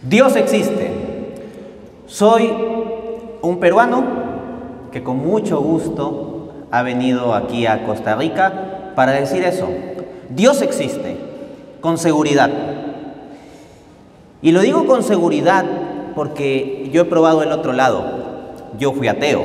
Dios existe. Soy un peruano que con mucho gusto ha venido aquí a Costa Rica para decir eso. Dios existe, con seguridad. Y lo digo con seguridad porque yo he probado el otro lado. Yo fui ateo.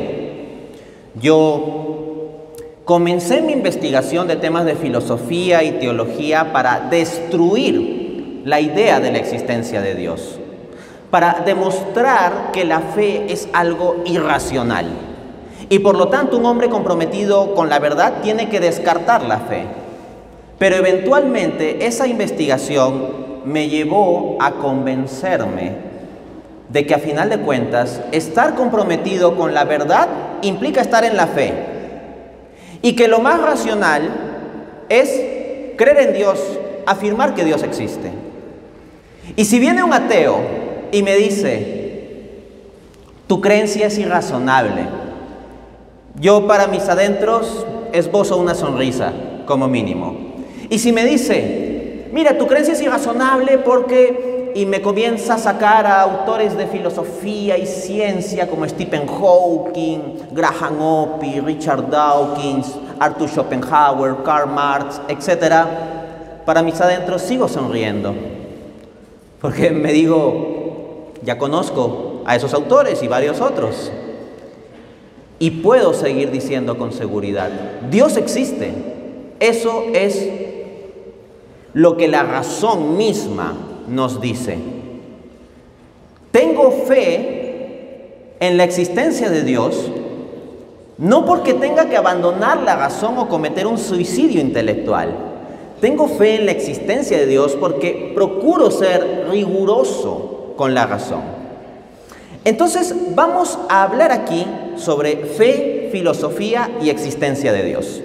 Yo comencé mi investigación de temas de filosofía y teología para destruir la idea de la existencia de Dios, para demostrar que la fe es algo irracional y por lo tanto un hombre comprometido con la verdad tiene que descartar la fe. Pero eventualmente esa investigación me llevó a convencerme de que a final de cuentas estar comprometido con la verdad implica estar en la fe y que lo más racional es creer en Dios, afirmar que Dios existe. Y si viene un ateo y me dice, tu creencia es irrazonable, yo para mis adentros esbozo una sonrisa, como mínimo. Y si me dice, mira, tu creencia es irrazonable porque... y me comienza a sacar a autores de filosofía y ciencia como Stephen Hawking, Graham Oppy, Richard Dawkins, Arthur Schopenhauer, Karl Marx, etc. Para mis adentros sigo sonriendo, porque me digo, ya conozco a esos autores y varios otros. Y puedo seguir diciendo con seguridad, Dios existe. Eso es lo que la razón misma nos dice. Tengo fe en la existencia de Dios, no porque tenga que abandonar la razón o cometer un suicidio intelectual. Tengo fe en la existencia de Dios porque procuro ser riguroso con la razón. Entonces vamos a hablar aquí sobre fe, filosofía y existencia de Dios.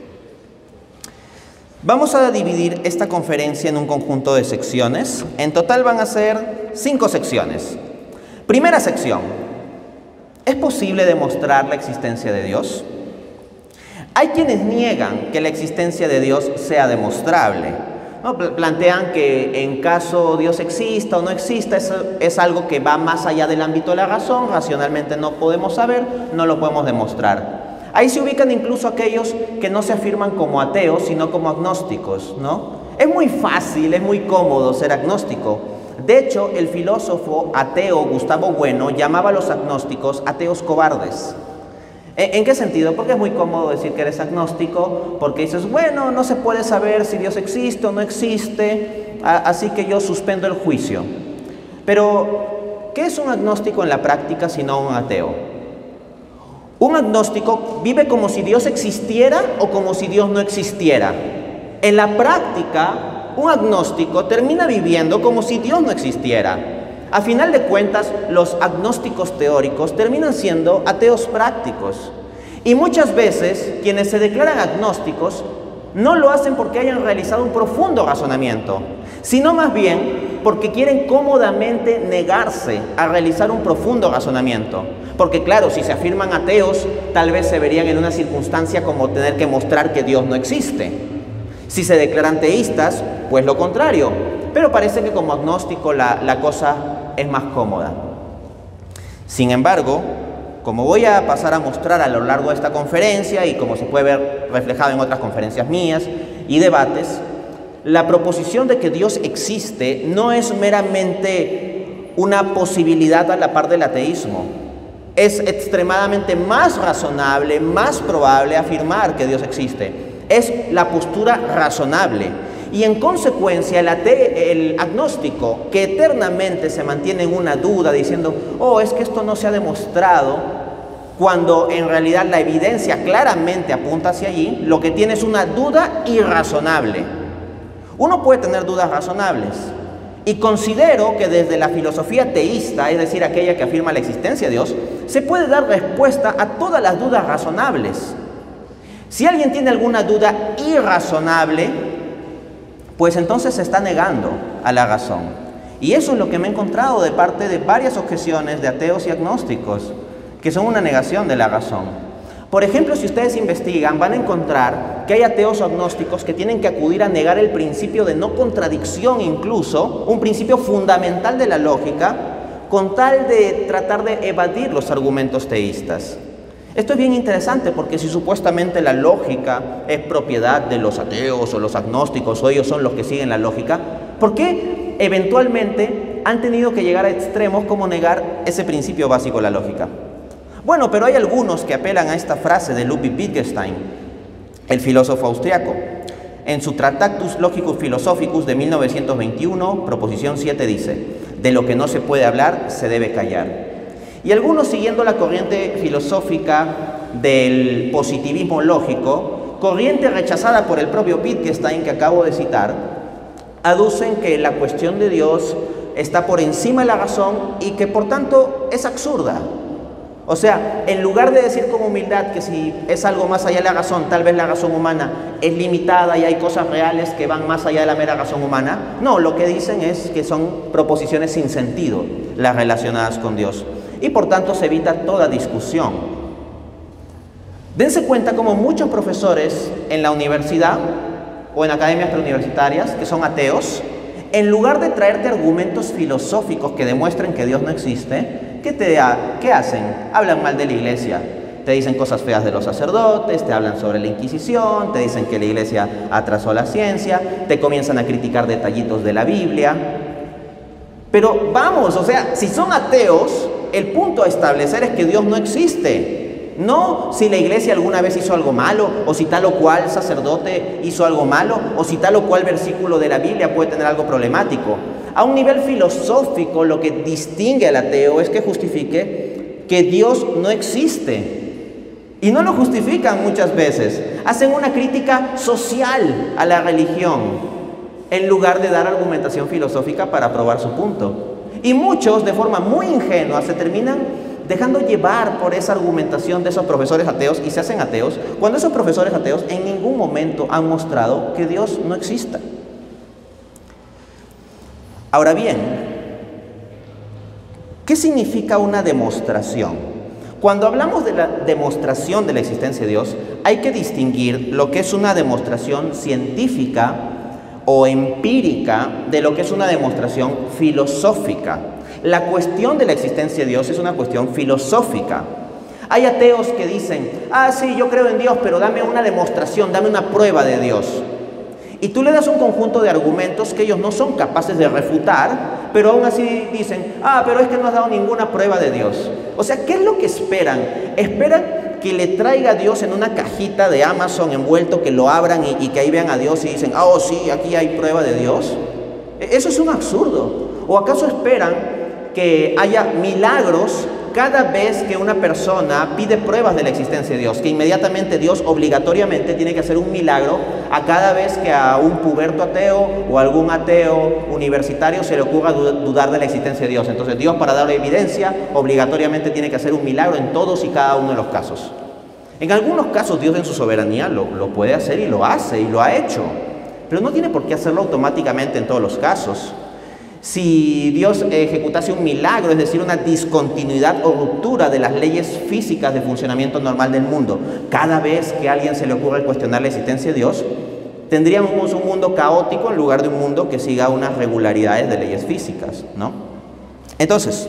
Vamos a dividir esta conferencia en un conjunto de secciones. En total van a ser 5 secciones. Primera sección. ¿Es posible demostrar la existencia de Dios? Hay quienes niegan que la existencia de Dios sea demostrable, ¿no? Plantean que en caso Dios exista o no exista, es algo que va más allá del ámbito de la razón. Racionalmente no podemos saber, no lo podemos demostrar. Ahí se ubican incluso aquellos que no se afirman como ateos, sino como agnósticos, ¿no? Es muy fácil, es muy cómodo ser agnóstico. De hecho, el filósofo ateo Gustavo Bueno llamaba a los agnósticos ateos cobardes. ¿En qué sentido? Porque es muy cómodo decir que eres agnóstico, porque dices, bueno, no se puede saber si Dios existe o no existe, así que yo suspendo el juicio. Pero, ¿qué es un agnóstico en la práctica sino un ateo? Un agnóstico vive como si Dios existiera o como si Dios no existiera. En la práctica, un agnóstico termina viviendo como si Dios no existiera. A final de cuentas, los agnósticos teóricos terminan siendo ateos prácticos. Y muchas veces, quienes se declaran agnósticos no lo hacen porque hayan realizado un profundo razonamiento, sino más bien porque quieren cómodamente negarse a realizar un profundo razonamiento. Porque claro, si se afirman ateos, tal vez se verían en una circunstancia como tener que mostrar que Dios no existe. Si se declaran teístas, pues lo contrario. Pero parece que como agnóstico la cosa es más cómoda. Sin embargo, como voy a pasar a mostrar a lo largo de esta conferencia y como se puede ver reflejado en otras conferencias mías y debates, la proposición de que Dios existe no es meramente una posibilidad a la par del ateísmo. Es extremadamente más razonable, más probable afirmar que Dios existe. Es la postura razonable. Y en consecuencia el agnóstico que eternamente se mantiene en una duda diciendo, oh, es que esto no se ha demostrado, cuando en realidad la evidencia claramente apunta hacia allí, lo que tiene es una duda irrazonable. Uno puede tener dudas razonables. Y considero que desde la filosofía teísta, es decir, aquella que afirma la existencia de Dios, se puede dar respuesta a todas las dudas razonables. Si alguien tiene alguna duda irrazonable, pues entonces se está negando a la razón. Y eso es lo que me he encontrado de parte de varias objeciones de ateos y agnósticos, que son una negación de la razón. Por ejemplo, si ustedes investigan, van a encontrar que hay ateos o agnósticos que tienen que acudir a negar el principio de no contradicción incluso, un principio fundamental de la lógica, con tal de tratar de evadir los argumentos teístas. Esto es bien interesante porque si supuestamente la lógica es propiedad de los ateos o los agnósticos o ellos son los que siguen la lógica, ¿por qué eventualmente han tenido que llegar a extremos como negar ese principio básico de la lógica? Bueno, pero hay algunos que apelan a esta frase de Ludwig Wittgenstein, el filósofo austriaco. En su Tractatus Logicus Philosophicus de 1921, proposición 7 dice: de lo que no se puede hablar, se debe callar. Y algunos, siguiendo la corriente filosófica del positivismo lógico, corriente rechazada por el propio Wittgenstein que acabo de citar, aducen que la cuestión de Dios está por encima de la razón y que por tanto es absurda. O sea, en lugar de decir con humildad que si es algo más allá de la razón, tal vez la razón humana es limitada y hay cosas reales que van más allá de la mera razón humana, no, lo que dicen es que son proposiciones sin sentido las relacionadas con Dios y por tanto se evita toda discusión. Dense cuenta como muchos profesores en la universidad o en academias preuniversitarias que son ateos, en lugar de traerte argumentos filosóficos que demuestren que Dios no existe, ¿qué hacen? Hablan mal de la iglesia, te dicen cosas feas de los sacerdotes, te hablan sobre la Inquisición, te dicen que la iglesia atrasó la ciencia, te comienzan a criticar detallitos de la Biblia. Pero vamos, o sea, si son ateos, el punto a establecer es que Dios no existe. No si la iglesia alguna vez hizo algo malo, o si tal o cual sacerdote hizo algo malo, o si tal o cual versículo de la Biblia puede tener algo problemático. A un nivel filosófico, lo que distingue al ateo es que justifique que Dios no existe. Y no lo justifican muchas veces. Hacen una crítica social a la religión, en lugar de dar argumentación filosófica para probar su punto. Y muchos, de forma muy ingenua, se terminan dejando llevar por esa argumentación de esos profesores ateos y se hacen ateos, cuando esos profesores ateos en ningún momento han mostrado que Dios no exista. Ahora bien, ¿qué significa una demostración? Cuando hablamos de la demostración de la existencia de Dios, hay que distinguir lo que es una demostración científica o empírica de lo que es una demostración filosófica. La cuestión de la existencia de Dios es una cuestión filosófica. Hay ateos que dicen, sí, yo creo en Dios, pero dame una demostración, dame una prueba de Dios. Y tú le das un conjunto de argumentos que ellos no son capaces de refutar, pero aún así dicen, pero es que no has dado ninguna prueba de Dios. O sea, ¿qué es lo que esperan? Esperan que le traiga a Dios en una cajita de Amazon envuelto, que lo abran y que ahí vean a Dios y dicen, sí, aquí hay prueba de Dios. Eso es un absurdo. ¿O acaso esperan que haya milagros cada vez que una persona pide pruebas de la existencia de Dios? Que inmediatamente Dios obligatoriamente tiene que hacer un milagro a cada vez que a un puberto ateo o algún ateo universitario se le ocurra dudar de la existencia de Dios. Entonces Dios, para dar evidencia, obligatoriamente tiene que hacer un milagro en todos y cada uno de los casos. En algunos casos Dios en su soberanía lo puede hacer y lo hace y lo ha hecho, pero no tiene por qué hacerlo automáticamente en todos los casos. Si Dios ejecutase un milagro, es decir, una discontinuidad o ruptura de las leyes físicas de funcionamiento normal del mundo, cada vez que a alguien se le ocurre cuestionar la existencia de Dios, tendríamos un mundo caótico en lugar de un mundo que siga unas regularidades de leyes físicas, ¿no? Entonces,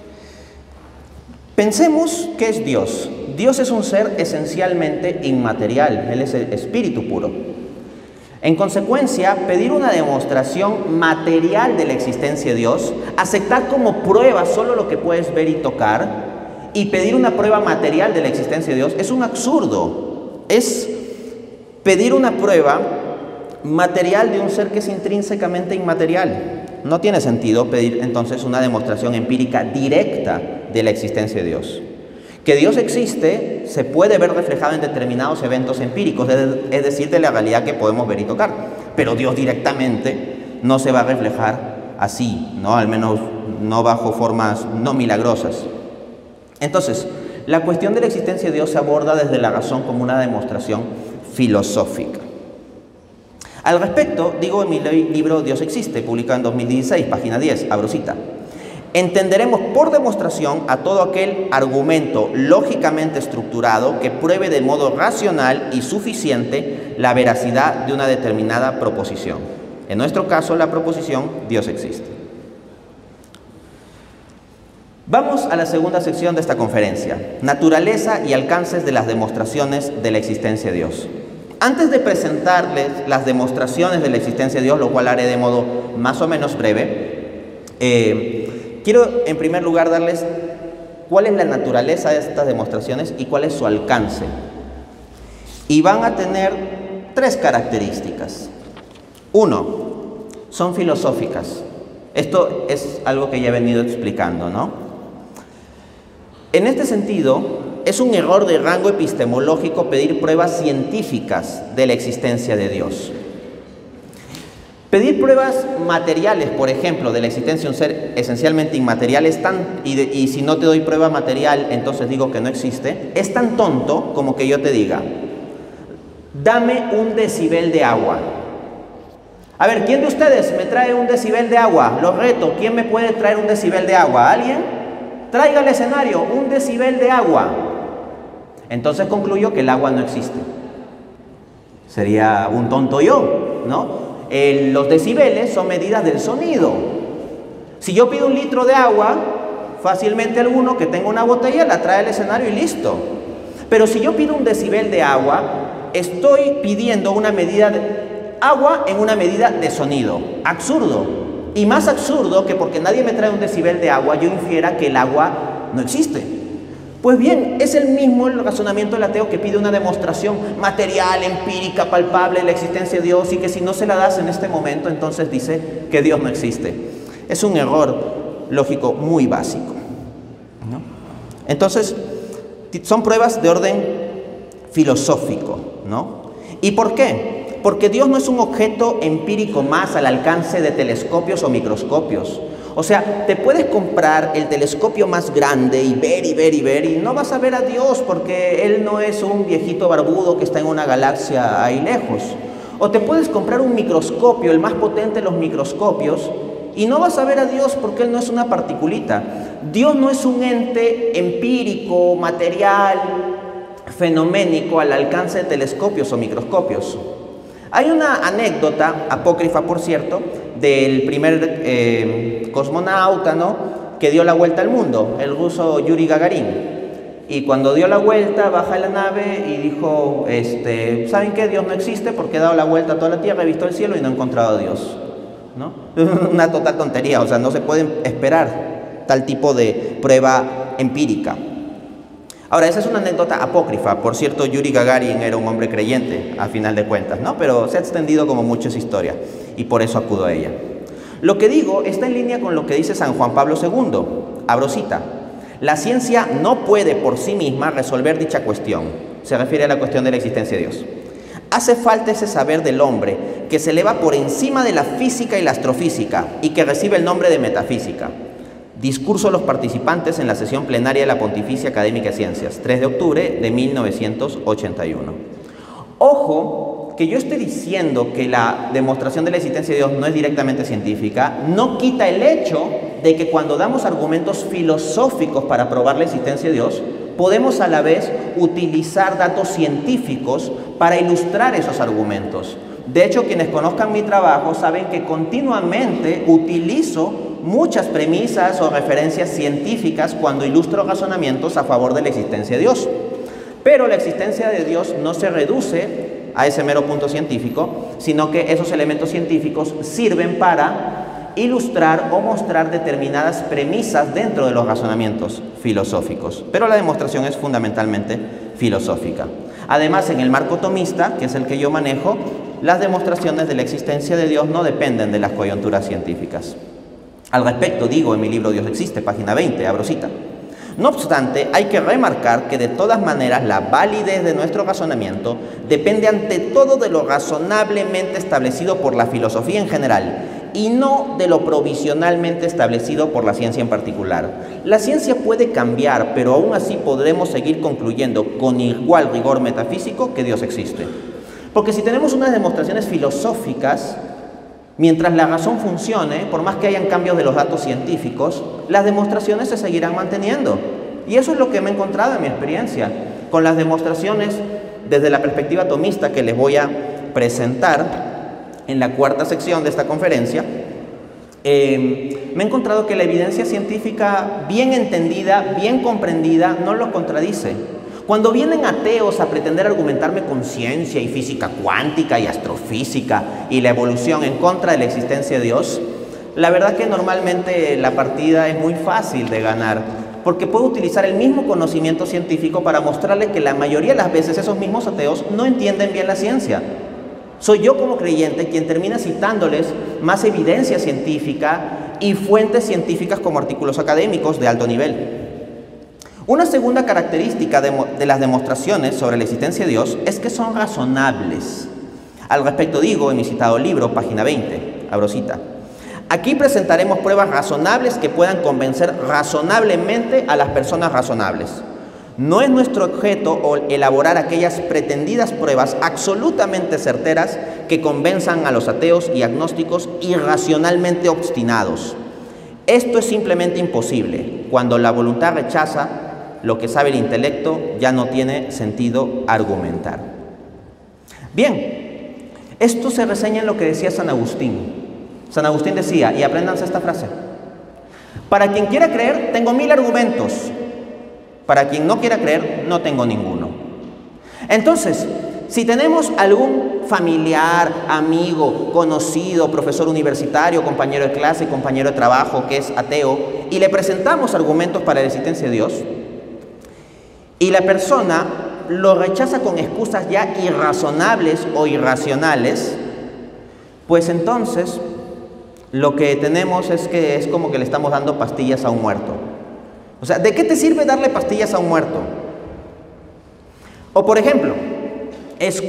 pensemos qué es Dios. Dios es un ser esencialmente inmaterial, Él es el espíritu puro. En consecuencia, pedir una demostración material de la existencia de Dios, aceptar como prueba solo lo que puedes ver y tocar, y pedir una prueba material de la existencia de Dios es un absurdo. Es pedir una prueba material de un ser que es intrínsecamente inmaterial. No tiene sentido pedir entonces una demostración empírica directa de la existencia de Dios. Que Dios existe se puede ver reflejado en determinados eventos empíricos, es decir, de la realidad que podemos ver y tocar. Pero Dios directamente no se va a reflejar así, ¿no? Al menos no bajo formas no milagrosas. Entonces, la cuestión de la existencia de Dios se aborda desde la razón como una demostración filosófica. Al respecto, digo en mi libro Dios existe, publicado en 2016, página 10, abro cita. Entenderemos por demostración a todo aquel argumento lógicamente estructurado que pruebe de modo racional y suficiente la veracidad de una determinada proposición. En nuestro caso, la proposición Dios existe. Vamos a la segunda sección de esta conferencia, naturaleza y alcances de las demostraciones de la existencia de Dios. Antes de presentarles las demostraciones de la existencia de Dios, lo cual haré de modo más o menos breve, quiero en primer lugar darles cuál es la naturaleza de estas demostraciones y cuál es su alcance. Y van a tener tres características. Uno, son filosóficas. Esto es algo que ya he venido explicando, ¿no? En este sentido, es un error de rango epistemológico pedir pruebas científicas de la existencia de Dios. Pedir pruebas materiales, por ejemplo, de la existencia de un ser esencialmente inmaterial y si no te doy prueba material, entonces digo que no existe, es tan tonto como que yo te diga, dame un decibel de agua. A ver, ¿quién de ustedes me trae un decibel de agua? Los reto, ¿quién me puede traer un decibel de agua? ¿Alguien? Traiga al escenario un decibel de agua. Entonces concluyo que el agua no existe. Sería un tonto yo, ¿no? Los decibeles son medidas del sonido. Si yo pido un litro de agua, fácilmente alguno que tenga una botella la trae al escenario y listo. Pero si yo pido un decibel de agua, estoy pidiendo una medida de agua en una medida de sonido. Absurdo. Y más absurdo que porque nadie me trae un decibel de agua, yo infiera que el agua no existe. Pues bien, es el mismo el razonamiento del ateo que pide una demostración material, empírica, palpable de la existencia de Dios y que si no se la das en este momento, entonces dice que Dios no existe. Es un error lógico muy básico, ¿no? Entonces, son pruebas de orden filosófico, ¿no? ¿Y por qué? Porque Dios no es un objeto empírico más al alcance de telescopios o microscopios. O sea, te puedes comprar el telescopio más grande y ver y ver y ver y no vas a ver a Dios porque Él no es un viejito barbudo que está en una galaxia ahí lejos. O te puedes comprar un microscopio, el más potente de los microscopios, y no vas a ver a Dios porque Él no es una particulita. Dios no es un ente empírico, material, fenoménico al alcance de telescopios o microscopios. Hay una anécdota, apócrifa por cierto, del primer cosmonauta, ¿no?, que dio la vuelta al mundo, el ruso Yuri Gagarin. Y cuando dio la vuelta, baja de la nave y dijo, ¿saben qué? Dios no existe porque he dado la vuelta a toda la Tierra, he visto el cielo y no he encontrado a Dios, ¿no? Una total tontería, o sea, no se puede esperar tal tipo de prueba empírica. Ahora, esa es una anécdota apócrifa. Por cierto, Yuri Gagarin era un hombre creyente, a final de cuentas, ¿no? Pero se ha extendido como mucho esa historia, y por eso acudo a ella. Lo que digo está en línea con lo que dice San Juan Pablo II. Abro cita. La ciencia no puede por sí misma resolver dicha cuestión. Se refiere a la cuestión de la existencia de Dios. Hace falta ese saber del hombre que se eleva por encima de la física y la astrofísica, y que recibe el nombre de metafísica. Discurso de los participantes en la sesión plenaria de la Pontificia Académica de Ciencias, 3 de octubre de 1981. Ojo, que yo esté diciendo que la demostración de la existencia de Dios no es directamente científica, no quita el hecho de que cuando damos argumentos filosóficos para probar la existencia de Dios, podemos a la vez utilizar datos científicos para ilustrar esos argumentos. De hecho, quienes conozcan mi trabajo saben que continuamente utilizo muchas premisas o referencias científicas cuando ilustro razonamientos a favor de la existencia de Dios. Pero la existencia de Dios no se reduce a ese mero punto científico, sino que esos elementos científicos sirven para ilustrar o mostrar determinadas premisas dentro de los razonamientos filosóficos. Pero la demostración es fundamentalmente filosófica. Además, en el marco tomista, que es el que yo manejo, las demostraciones de la existencia de Dios no dependen de las coyunturas científicas. Al respecto digo en mi libro Dios existe, página 20, abro cita. No obstante, hay que remarcar que de todas maneras la validez de nuestro razonamiento depende ante todo de lo razonablemente establecido por la filosofía en general y no de lo provisionalmente establecido por la ciencia en particular. La ciencia puede cambiar, pero aún así podremos seguir concluyendo con igual rigor metafísico que Dios existe. Porque si tenemos unas demostraciones filosóficas, Mientras la razón funcione, por más que hayan cambios de los datos científicos, las demostraciones se seguirán manteniendo. Y eso es lo que me he encontrado en mi experiencia. Con las demostraciones desde la perspectiva atomista que les voy a presentar en la cuarta sección de esta conferencia, me he encontrado que la evidencia científica bien entendida, bien comprendida, no lo contradice. Cuando vienen ateos a pretender argumentarme con ciencia y física cuántica y astrofísica y la evolución en contra de la existencia de Dios, la verdad que normalmente la partida es muy fácil de ganar, porque puedo utilizar el mismo conocimiento científico para mostrarle que la mayoría de las veces esos mismos ateos no entienden bien la ciencia. Soy yo como creyente quien termina citándoles más evidencia científica y fuentes científicas como artículos académicos de alto nivel. Una segunda característica de las demostraciones sobre la existencia de Dios es que son razonables. Al respecto digo en mi citado libro, página 20, abro cita: aquí presentaremos pruebas razonables que puedan convencer razonablemente a las personas razonables. No es nuestro objeto elaborar aquellas pretendidas pruebas absolutamente certeras que convenzan a los ateos y agnósticos irracionalmente obstinados. Esto es simplemente imposible. Cuando la voluntad rechaza lo que sabe el intelecto, ya no tiene sentido argumentar. Bien, esto se reseña en lo que decía San Agustín. San Agustín decía, y apréndanse esta frase: para quien quiera creer, tengo 1000 argumentos. Para quien no quiera creer, no tengo ninguno. Entonces, si tenemos algún familiar, amigo, conocido, profesor universitario, compañero de clase, compañero de trabajo que es ateo, y le presentamos argumentos para la existencia de Dios, y la persona lo rechaza con excusas ya irrazonables o irracionales, pues entonces lo que tenemos es que es como que le estamos dando pastillas a un muerto. O sea, ¿de qué te sirve darle pastillas a un muerto? O por ejemplo, es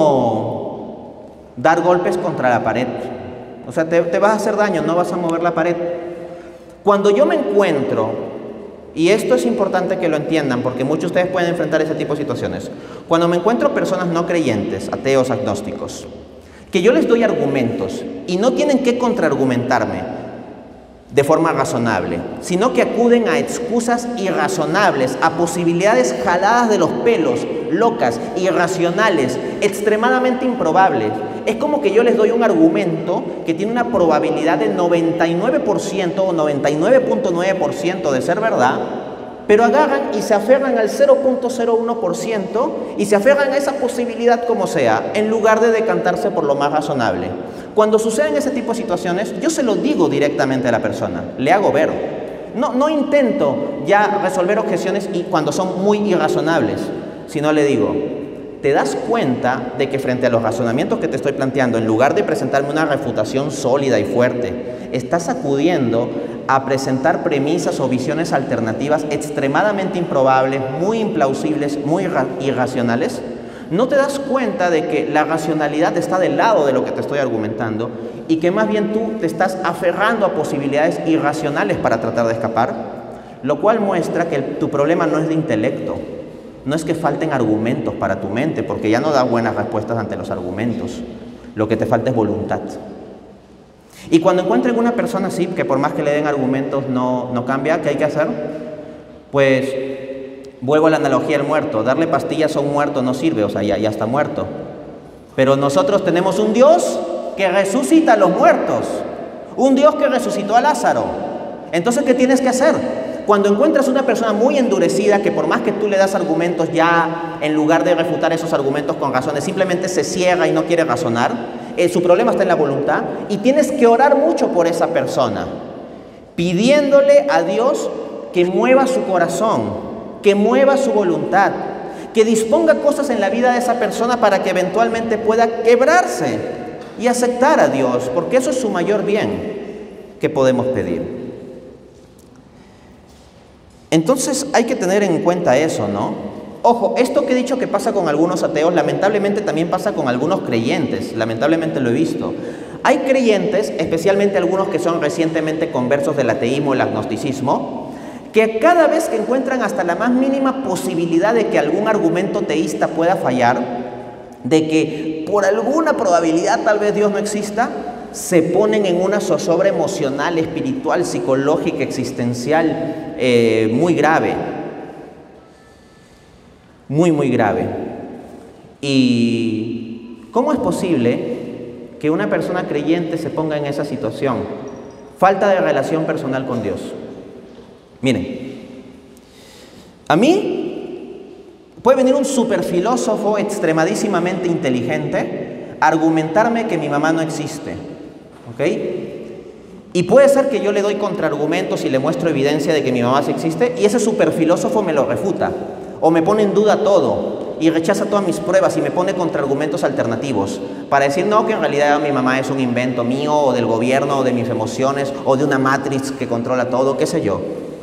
como dar golpes contra la pared. O sea, te vas a hacer daño, no vas a mover la pared. Cuando yo me encuentro, y esto es importante que lo entiendan, porque muchos de ustedes pueden enfrentar ese tipo de situaciones. Cuando me encuentro personas no creyentes, ateos, agnósticos, que yo les doy argumentos y no tienen que contraargumentarme de forma razonable, sino que acuden a excusas irrazonables, a posibilidades jaladas de los pelos, locas, irracionales, extremadamente improbables. Es como que yo les doy un argumento que tiene una probabilidad de 99% o 99.9% de ser verdad, pero agarran y se aferran al 0.01% y se aferran a esa posibilidad como sea, en lugar de decantarse por lo más razonable. Cuando suceden ese tipo de situaciones, yo se lo digo directamente a la persona, le hago ver. No intento ya resolver objeciones y cuando son muy irrazonables, sino le digo, ¿te das cuenta de que frente a los razonamientos que te estoy planteando, en lugar de presentarme una refutación sólida y fuerte, estás acudiendo a presentar premisas o visiones alternativas extremadamente improbables, muy implausibles, muy irracionales? ¿No te das cuenta de que la racionalidad está del lado de lo que te estoy argumentando y que más bien tú te estás aferrando a posibilidades irracionales para tratar de escapar? Lo cual muestra que tu problema no es de intelecto, no es que falten argumentos para tu mente, porque ya no da buenas respuestas ante los argumentos. Lo que te falta es voluntad. Y cuando encuentren una persona así, que por más que le den argumentos no cambia, ¿qué hay que hacer? Pues vuelvo a la analogía del muerto. Darle pastillas a un muerto no sirve, o sea, ya está muerto. Pero nosotros tenemos un Dios que resucita a los muertos. Un Dios que resucitó a Lázaro. Entonces, ¿qué tienes que hacer? Cuando encuentras una persona muy endurecida que por más que tú le das argumentos, ya en lugar de refutar esos argumentos con razones, simplemente se ciega y no quiere razonar, su problema está en la voluntad, y tienes que orar mucho por esa persona, pidiéndole a Dios que mueva su corazón, que mueva su voluntad, que disponga cosas en la vida de esa persona para que eventualmente pueda quebrarse y aceptar a Dios, porque eso es su mayor bien que podemos pedir. Entonces hay que tener en cuenta eso, ¿no? Ojo, esto que he dicho que pasa con algunos ateos, lamentablemente también pasa con algunos creyentes, lamentablemente lo he visto. Hay creyentes, especialmente algunos que son recientemente conversos del ateísmo o el agnosticismo, que cada vez que encuentran hasta la más mínima posibilidad de que algún argumento teísta pueda fallar, de que por alguna probabilidad tal vez Dios no exista, se ponen en una zozobra emocional, espiritual, psicológica, existencial muy grave. Muy grave. ¿Y cómo es posible que una persona creyente se ponga en esa situación? Falta de relación personal con Dios. Miren, a mí puede venir un superfilósofo extremadísimamente inteligente a argumentarme que mi mamá no existe, ¿ok? Y puede ser que yo le doy contraargumentos y le muestro evidencia de que mi mamá sí existe, y ese superfilósofo me lo refuta, o me pone en duda todo, y rechaza todas mis pruebas, y me pone contraargumentos alternativos, para decir, no, que en realidad mi mamá es un invento mío, o del gobierno, o de mis emociones, o de una Matrix que controla todo, qué sé yo.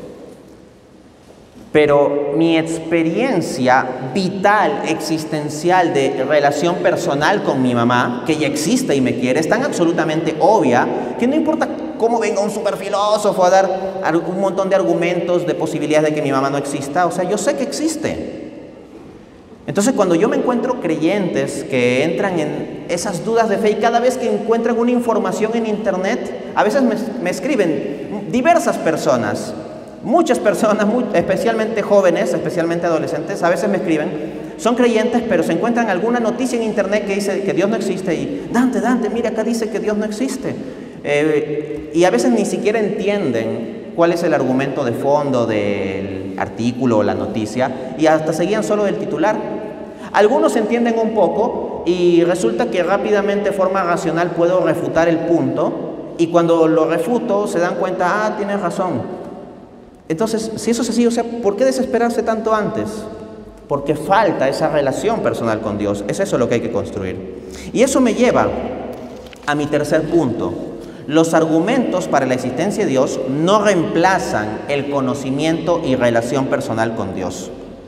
Pero mi experiencia vital, existencial, de relación personal con mi mamá, que ya existe y me quiere, es tan absolutamente obvia que no importa cómo venga un superfilósofo a dar un montón de argumentos de posibilidades de que mi mamá no exista, o sea, yo sé que existe. Entonces, cuando yo me encuentro creyentes que entran en esas dudas de fe y cada vez que encuentran una información en internet, a veces me escriben diversas personas, muchas personas, especialmente jóvenes, especialmente adolescentes, a veces me escriben, son creyentes, pero se encuentran alguna noticia en internet que dice que Dios no existe y Dante, mira, acá dice que Dios no existe. Y a veces ni siquiera entienden cuál es el argumento de fondo del artículo o la noticia y hasta se guían solo del titular. Algunos entienden un poco y resulta que rápidamente, de forma racional, puedo refutar el punto y cuando lo refuto se dan cuenta, tienes razón. Entonces, si eso es así, o sea, ¿por qué desesperarse tanto antes? Porque falta esa relación personal con Dios. Es eso lo que hay que construir. Y eso me lleva a mi tercer punto. Los argumentos para la existencia de Dios no reemplazan el conocimiento y relación personal con Dios.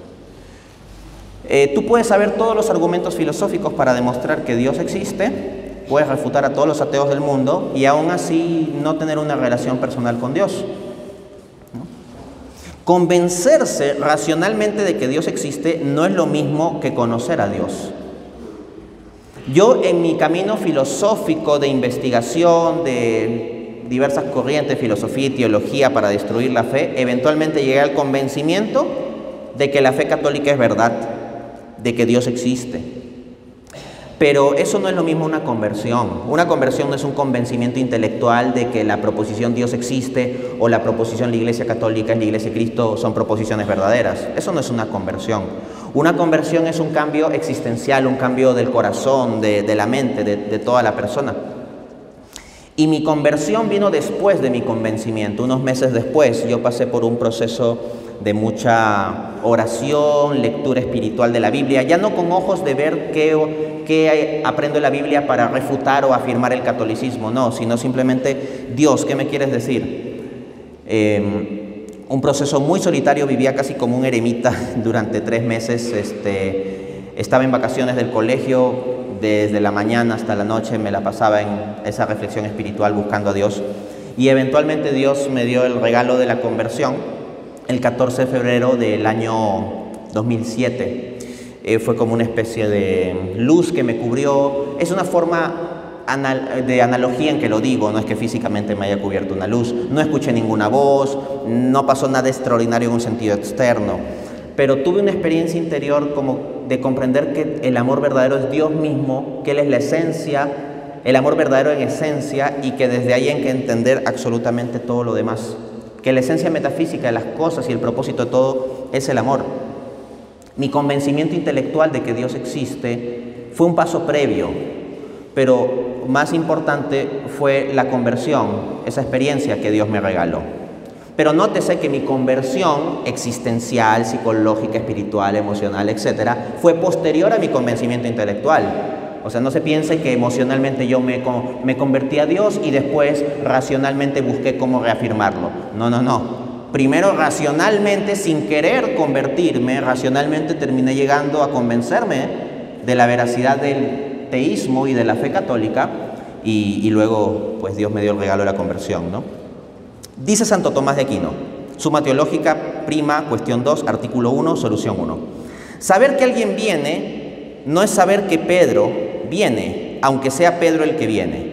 Tú puedes saber todos los argumentos filosóficos para demostrar que Dios existe, puedes refutar a todos los ateos del mundo y aún así no tener una relación personal con Dios. Convencerse racionalmente de que Dios existe no es lo mismo que conocer a Dios. Yo en mi camino filosófico de investigación de diversas corrientes, filosofía y teología para destruir la fe, eventualmente llegué al convencimiento de que la fe católica es verdad, de que Dios existe. Pero eso no es lo mismo una conversión. Una conversión no es un convencimiento intelectual de que la proposición Dios existe o la proposición la Iglesia Católica es la Iglesia de Cristo son proposiciones verdaderas. Eso no es una conversión. Una conversión es un cambio existencial, un cambio del corazón, de la mente, de toda la persona. Y mi conversión vino después de mi convencimiento. Unos meses después yo pasé por un proceso de mucha oración, lectura espiritual de la Biblia, ya no con ojos de ver qué aprendo en la Biblia para refutar o afirmar el catolicismo, no, sino simplemente, Dios, ¿qué me quieres decir? Un proceso muy solitario, vivía casi como un eremita durante 3 meses, estaba en vacaciones del colegio, desde la mañana hasta la noche me la pasaba en esa reflexión espiritual buscando a Dios y eventualmente Dios me dio el regalo de la conversión el 14 de febrero del año 2007. Fue como una especie de luz que me cubrió. Es una forma de analogía en que lo digo, no es que físicamente me haya cubierto una luz, no escuché ninguna voz, no pasó nada extraordinario en un sentido externo, pero tuve una experiencia interior como de comprender que el amor verdadero es Dios mismo, que Él es la esencia, el amor verdadero en esencia y que desde ahí hay que entender absolutamente todo lo demás. Que la esencia metafísica de las cosas y el propósito de todo es el amor. Mi convencimiento intelectual de que Dios existe fue un paso previo, pero más importante fue la conversión, esa experiencia que Dios me regaló. Pero nótese que mi conversión existencial, psicológica, espiritual, emocional, etcétera, fue posterior a mi convencimiento intelectual. O sea, no se piense que emocionalmente yo me convertí a Dios y después racionalmente busqué cómo reafirmarlo. No. Primero racionalmente, sin querer convertirme, racionalmente terminé llegando a convencerme de la veracidad del teísmo y de la fe católica y luego pues Dios me dio el regalo de la conversión, ¿no? Dice Santo Tomás de Aquino, Suma Teológica, prima, cuestión 2, artículo 1, solución 1. Saber que alguien viene no es saber que Pedro viene, aunque sea Pedro el que viene.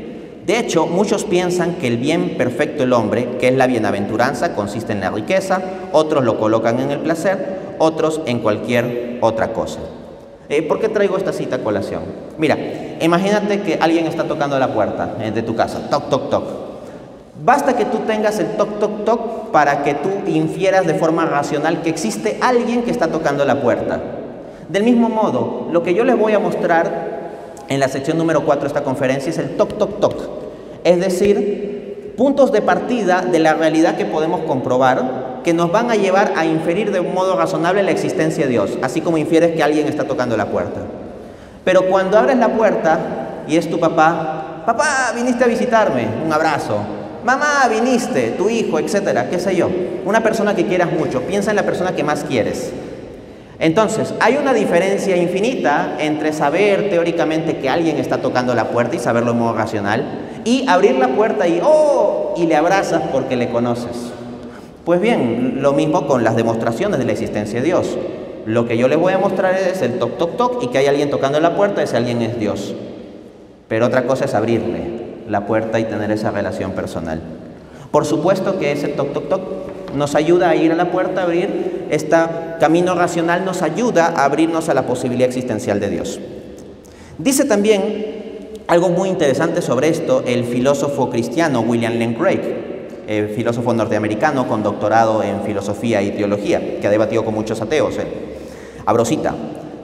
De hecho, muchos piensan que el bien perfecto del hombre, que es la bienaventuranza, consiste en la riqueza, otros lo colocan en el placer, otros en cualquier otra cosa. ¿Por qué traigo esta cita a colación? Mira, imagínate que alguien está tocando la puerta de tu casa, toc, toc, toc. Basta que tú tengas el toc, toc, toc para que tú infieras de forma racional que existe alguien que está tocando la puerta. Del mismo modo, lo que yo les voy a mostrar en la sección número 4 de esta conferencia es el toc, toc, toc. Es decir, puntos de partida de la realidad que podemos comprobar que nos van a llevar a inferir de un modo razonable la existencia de Dios, así como infieres que alguien está tocando la puerta. Pero cuando abres la puerta y es tu papá, papá, viniste a visitarme, un abrazo. Mamá, viniste, tu hijo, etcétera, qué sé yo. Una persona que quieras mucho, piensa en la persona que más quieres. Entonces, hay una diferencia infinita entre saber teóricamente que alguien está tocando la puerta y saberlo en modo racional, y abrir la puerta y le abrazas porque le conoces. Pues bien, lo mismo con las demostraciones de la existencia de Dios. Lo que yo les voy a mostrar es el toc, toc, toc, y que hay alguien tocando la puerta, ese alguien es Dios. Pero otra cosa es abrirle la puerta y tener esa relación personal. Por supuesto que ese toc, toc, toc nos ayuda a ir a la puerta, a abrir. Este camino racional nos ayuda a abrirnos a la posibilidad existencial de Dios. Dice también algo muy interesante sobre esto el filósofo cristiano William Lane Craig, filósofo norteamericano con doctorado en filosofía y teología, que ha debatido con muchos ateos. Abro cita: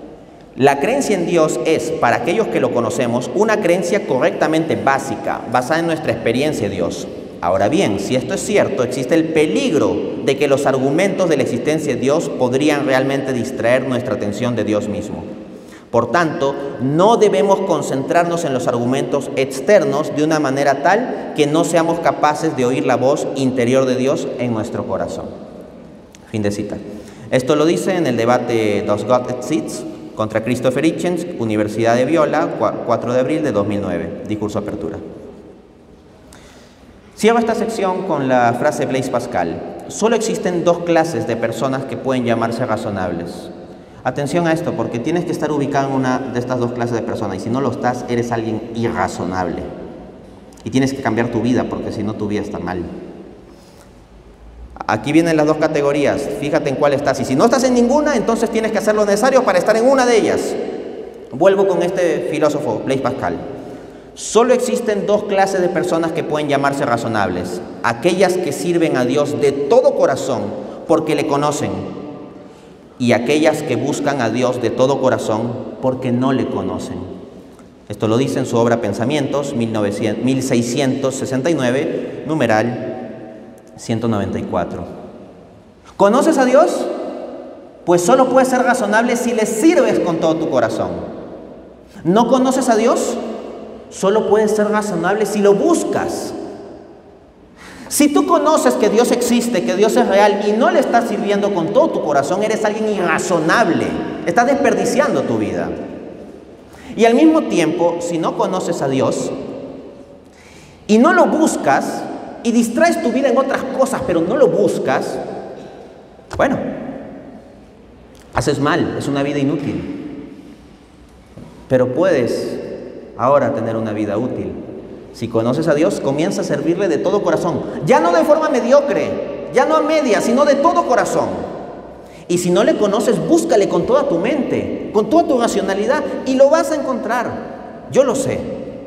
la creencia en Dios es, para aquellos que lo conocemos, una creencia correctamente básica, basada en nuestra experiencia de Dios. Ahora bien, si esto es cierto, existe el peligro de que los argumentos de la existencia de Dios podrían realmente distraer nuestra atención de Dios mismo. Por tanto, no debemos concentrarnos en los argumentos externos de una manera tal que no seamos capaces de oír la voz interior de Dios en nuestro corazón. Fin de cita. Esto lo dice en el debate Does God Exist? Contra Christopher Hitchens, Universidad de Viola, 4 de abril de 2009, discurso apertura. Cierro esta sección con la frase de Blaise Pascal: solo existen dos clases de personas que pueden llamarse razonables. Atención a esto, porque tienes que estar ubicado en una de estas dos clases de personas, y si no lo estás, eres alguien irrazonable. Y tienes que cambiar tu vida, porque si no, tu vida está mal. Aquí vienen las dos categorías, fíjate en cuál estás, y si no estás en ninguna, entonces tienes que hacer lo necesario para estar en una de ellas. Vuelvo con este filósofo, Blaise Pascal. Solo existen dos clases de personas que pueden llamarse razonables: aquellas que sirven a Dios de todo corazón porque le conocen, y aquellas que buscan a Dios de todo corazón porque no le conocen. Esto lo dice en su obra Pensamientos, 1669, numeral 194. ¿Conoces a Dios? Pues solo puedes ser razonable si le sirves con todo tu corazón. ¿No conoces a Dios? Solo puedes ser razonable si lo buscas. Si tú conoces que Dios existe, que Dios es real, y no le estás sirviendo con todo tu corazón, eres alguien irrazonable. Estás desperdiciando tu vida. Y al mismo tiempo, si no conoces a Dios y no lo buscas, y distraes tu vida en otras cosas, pero no lo buscas, bueno, haces mal, es una vida inútil. Pero puedes ahora tener una vida útil. Si conoces a Dios, comienza a servirle de todo corazón. Ya no de forma mediocre, ya no a media, sino de todo corazón. Y si no le conoces, búscale con toda tu mente, con toda tu racionalidad, y lo vas a encontrar. Yo lo sé.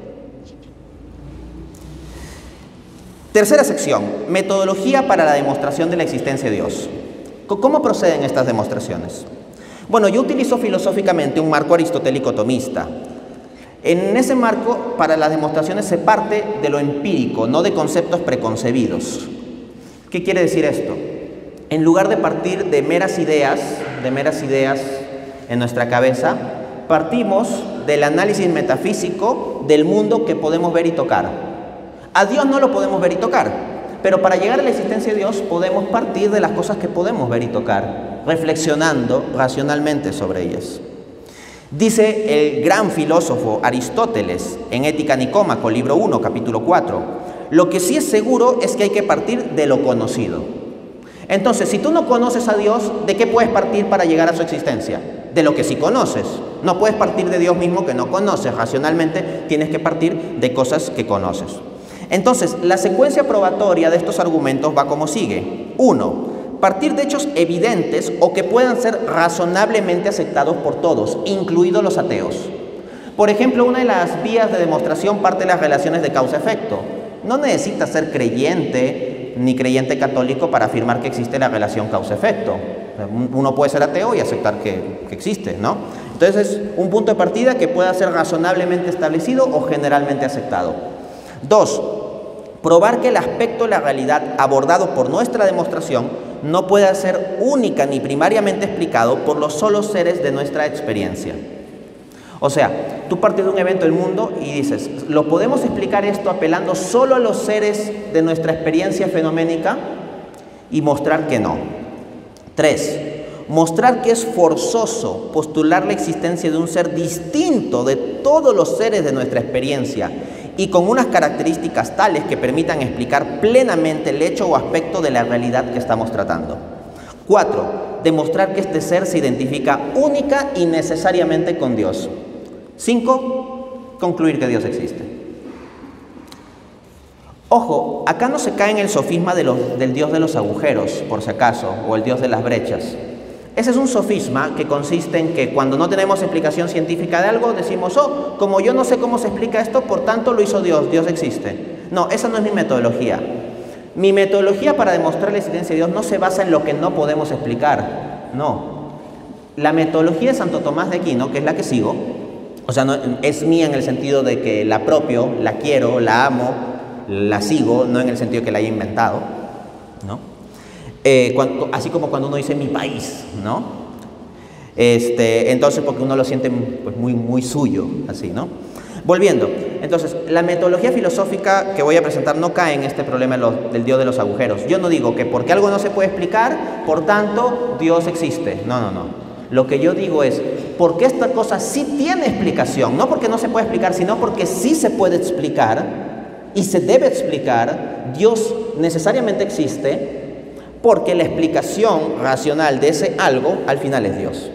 Tercera sección, metodología para la demostración de la existencia de Dios. ¿Cómo proceden estas demostraciones? Bueno, yo utilizo filosóficamente un marco aristotélico tomista. En ese marco, para las demostraciones se parte de lo empírico, no de conceptos preconcebidos. ¿Qué quiere decir esto? En lugar de partir de meras ideas en nuestra cabeza, partimos del análisis metafísico del mundo que podemos ver y tocar. A Dios no lo podemos ver y tocar, pero para llegar a la existencia de Dios podemos partir de las cosas que podemos ver y tocar, reflexionando racionalmente sobre ellas. Dice el gran filósofo Aristóteles en Ética Nicómaco, libro 1, capítulo 4, lo que sí es seguro es que hay que partir de lo conocido. Entonces, si tú no conoces a Dios, ¿de qué puedes partir para llegar a su existencia? De lo que sí conoces. No puedes partir de Dios mismo que no conoces. Racionalmente tienes que partir de cosas que conoces. Entonces, la secuencia probatoria de estos argumentos va como sigue. 1. Partir de hechos evidentes o que puedan ser razonablemente aceptados por todos, incluidos los ateos. Por ejemplo, una de las vías de demostración parte de las relaciones de causa-efecto. No necesitas ser creyente ni creyente católico para afirmar que existe la relación causa-efecto. Uno puede ser ateo y aceptar que existe, ¿no? Entonces es un punto de partida que pueda ser razonablemente establecido o generalmente aceptado. 2. Probar que el aspecto de la realidad abordado por nuestra demostración no puede ser única ni primariamente explicado por los solos seres de nuestra experiencia. O sea, tú partes de un evento del mundo y dices, ¿lo podemos explicar esto apelando solo a los seres de nuestra experiencia fenoménica? Y mostrar que no. 3. Mostrar que es forzoso postular la existencia de un ser distinto de todos los seres de nuestra experiencia y con unas características tales que permitan explicar plenamente el hecho o aspecto de la realidad que estamos tratando. 4. Demostrar que este ser se identifica única y necesariamente con Dios. 5. Concluir que Dios existe. Ojo, acá no se cae en el sofisma del Dios de los agujeros, por si acaso, o el Dios de las brechas. Ese es un sofisma que consiste en que cuando no tenemos explicación científica de algo, decimos, oh, como yo no sé cómo se explica esto, por tanto lo hizo Dios, Dios existe. No, esa no es mi metodología. Mi metodología para demostrar la existencia de Dios no se basa en lo que no podemos explicar, no. La metodología de Santo Tomás de Aquino, que es la que sigo, o sea, no, es mía en el sentido de que la apropio, la quiero, la amo, la sigo, no en el sentido de que la haya inventado, ¿no? Así como cuando uno dice mi país, ¿no? Entonces, porque uno lo siente pues, muy suyo, así, ¿no? Volviendo, entonces, la metodología filosófica que voy a presentar no cae en este problema del Dios de los agujeros. Yo no digo que porque algo no se puede explicar, por tanto, Dios existe. No. Lo que yo digo es, porque esta cosa sí tiene explicación, no porque no se puede explicar, sino porque sí se puede explicar y se debe explicar, Dios necesariamente existe, porque la explicación racional de ese algo al final es Dios.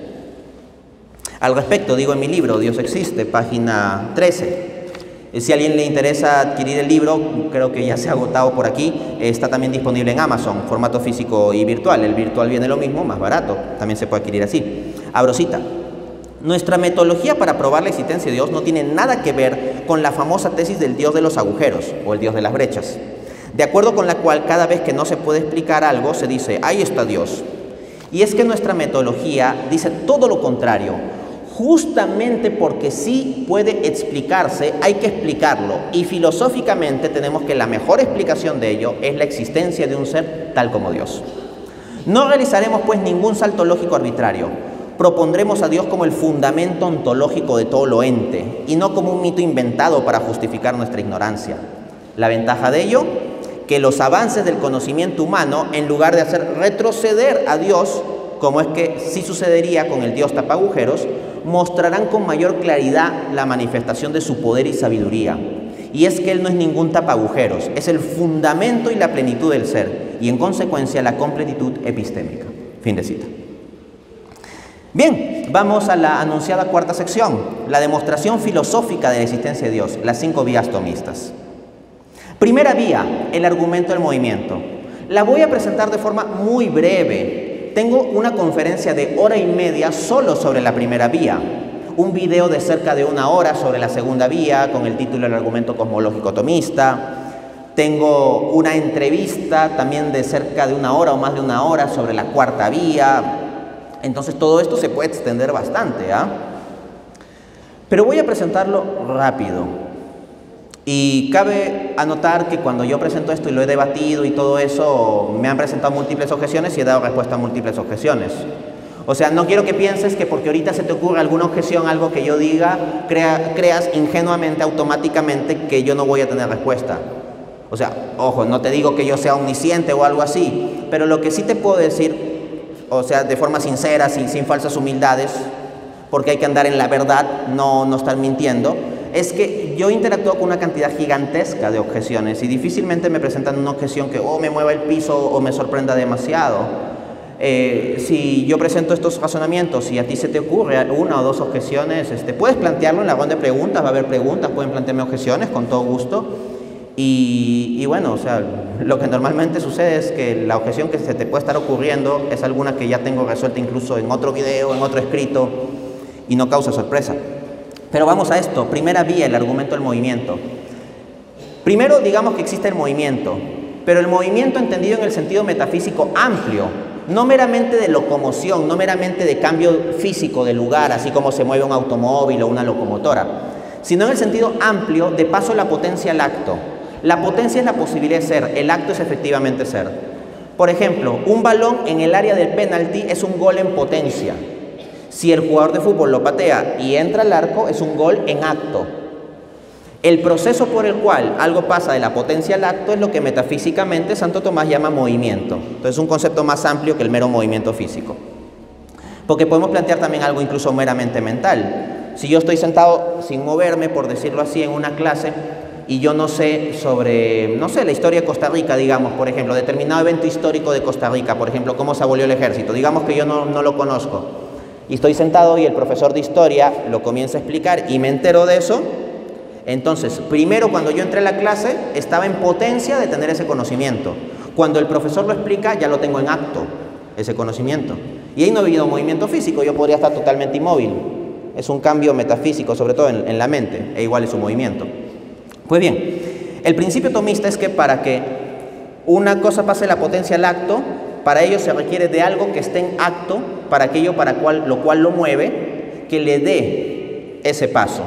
Al respecto, digo en mi libro, Dios existe, página 13. Si a alguien le interesa adquirir el libro, creo que ya se ha agotado por aquí, está también disponible en Amazon, formato físico y virtual. El virtual viene lo mismo, más barato, también se puede adquirir así. Abro cita. Nuestra metodología para probar la existencia de Dios no tiene nada que ver con la famosa tesis del Dios de los agujeros o el Dios de las brechas, de acuerdo con la cual cada vez que no se puede explicar algo se dice, ahí está Dios. Y es que nuestra metodología dice todo lo contrario. Justamente porque sí puede explicarse, hay que explicarlo. Y filosóficamente tenemos que la mejor explicación de ello es la existencia de un ser tal como Dios. No realizaremos pues ningún salto lógico arbitrario. Propondremos a Dios como el fundamento ontológico de todo lo ente y no como un mito inventado para justificar nuestra ignorancia. La ventaja de ello, que los avances del conocimiento humano, en lugar de hacer retroceder a Dios, como es que sí sucedería con el Dios tapagujeros, mostrarán con mayor claridad la manifestación de su poder y sabiduría. Y es que Él no es ningún tapagujeros, es el fundamento y la plenitud del ser, y en consecuencia la completitud epistémica. Fin de cita. Bien, vamos a la anunciada cuarta sección, la demostración filosófica de la existencia de Dios, las 5 vías tomistas. Primera vía, el argumento del movimiento. La voy a presentar de forma muy breve. Tengo una conferencia de 1h30 solo sobre la primera vía, un video de cerca de 1 hora sobre la segunda vía con el título del argumento cosmológico tomista. Tengo una entrevista también de cerca de 1 hora o más de 1 hora sobre la cuarta vía. Entonces todo esto se puede extender bastante, ¿ah? Pero voy a presentarlo rápido. Y cabe anotar que cuando yo presento esto y lo he debatido y todo eso, me han presentado múltiples objeciones y he dado respuesta a múltiples objeciones. O sea, no quiero que pienses que porque ahorita se te ocurra alguna objeción, algo que yo diga, creas ingenuamente, automáticamente que yo no voy a tener respuesta. O sea, ojo, no te digo que yo sea omnisciente o algo así, pero lo que sí te puedo decir, o sea, de forma sincera, sin falsas humildades, porque hay que andar en la verdad, no estar mintiendo, es que yo interactúo con una cantidad gigantesca de objeciones y difícilmente me presentan una objeción que me mueva el piso o me sorprenda demasiado. Si yo presento estos razonamientos y a ti se te ocurre 1 o 2 objeciones, puedes plantearlo en la ronda de preguntas, va a haber preguntas, pueden plantearme objeciones con todo gusto. Y bueno, o sea, lo que normalmente sucede es que la objeción que se te puede estar ocurriendo es alguna que ya tengo resuelta incluso en otro video, en otro escrito, y no causa sorpresa. Pero vamos a esto. Primera vía, el argumento del movimiento. Primero, digamos que existe el movimiento, pero el movimiento entendido en el sentido metafísico amplio, no meramente de locomoción, no meramente de cambio físico de lugar, así como se mueve un automóvil o una locomotora, sino en el sentido amplio de paso la potencia al acto. La potencia es la posibilidad de ser, el acto es efectivamente ser. Por ejemplo, un balón en el área del penalti es un gol en potencia. Si el jugador de fútbol lo patea y entra al arco, es un gol en acto. El proceso por el cual algo pasa de la potencia al acto es lo que metafísicamente Santo Tomás llama movimiento. Entonces es un concepto más amplio que el mero movimiento físico. Porque podemos plantear también algo incluso meramente mental. Si yo estoy sentado sin moverme, por decirlo así, en una clase, y yo no sé sobre, no sé, la historia de Costa Rica, digamos, por ejemplo, determinado evento histórico de Costa Rica, por ejemplo, cómo se abolió el ejército, digamos que yo no lo conozco, y estoy sentado y el profesor de historia lo comienza a explicar y me entero de eso. Entonces, primero cuando yo entré a la clase, estaba en potencia de tener ese conocimiento. Cuando el profesor lo explica, ya lo tengo en acto, ese conocimiento. Y ahí no ha habido movimiento físico, yo podría estar totalmente inmóvil. Es un cambio metafísico, sobre todo en la mente, e igual es un movimiento. Pues bien, el principio tomista es que para que una cosa pase la potencia al acto, para ello se requiere de algo que esté en acto, para aquello lo cual lo mueve, que le dé ese paso.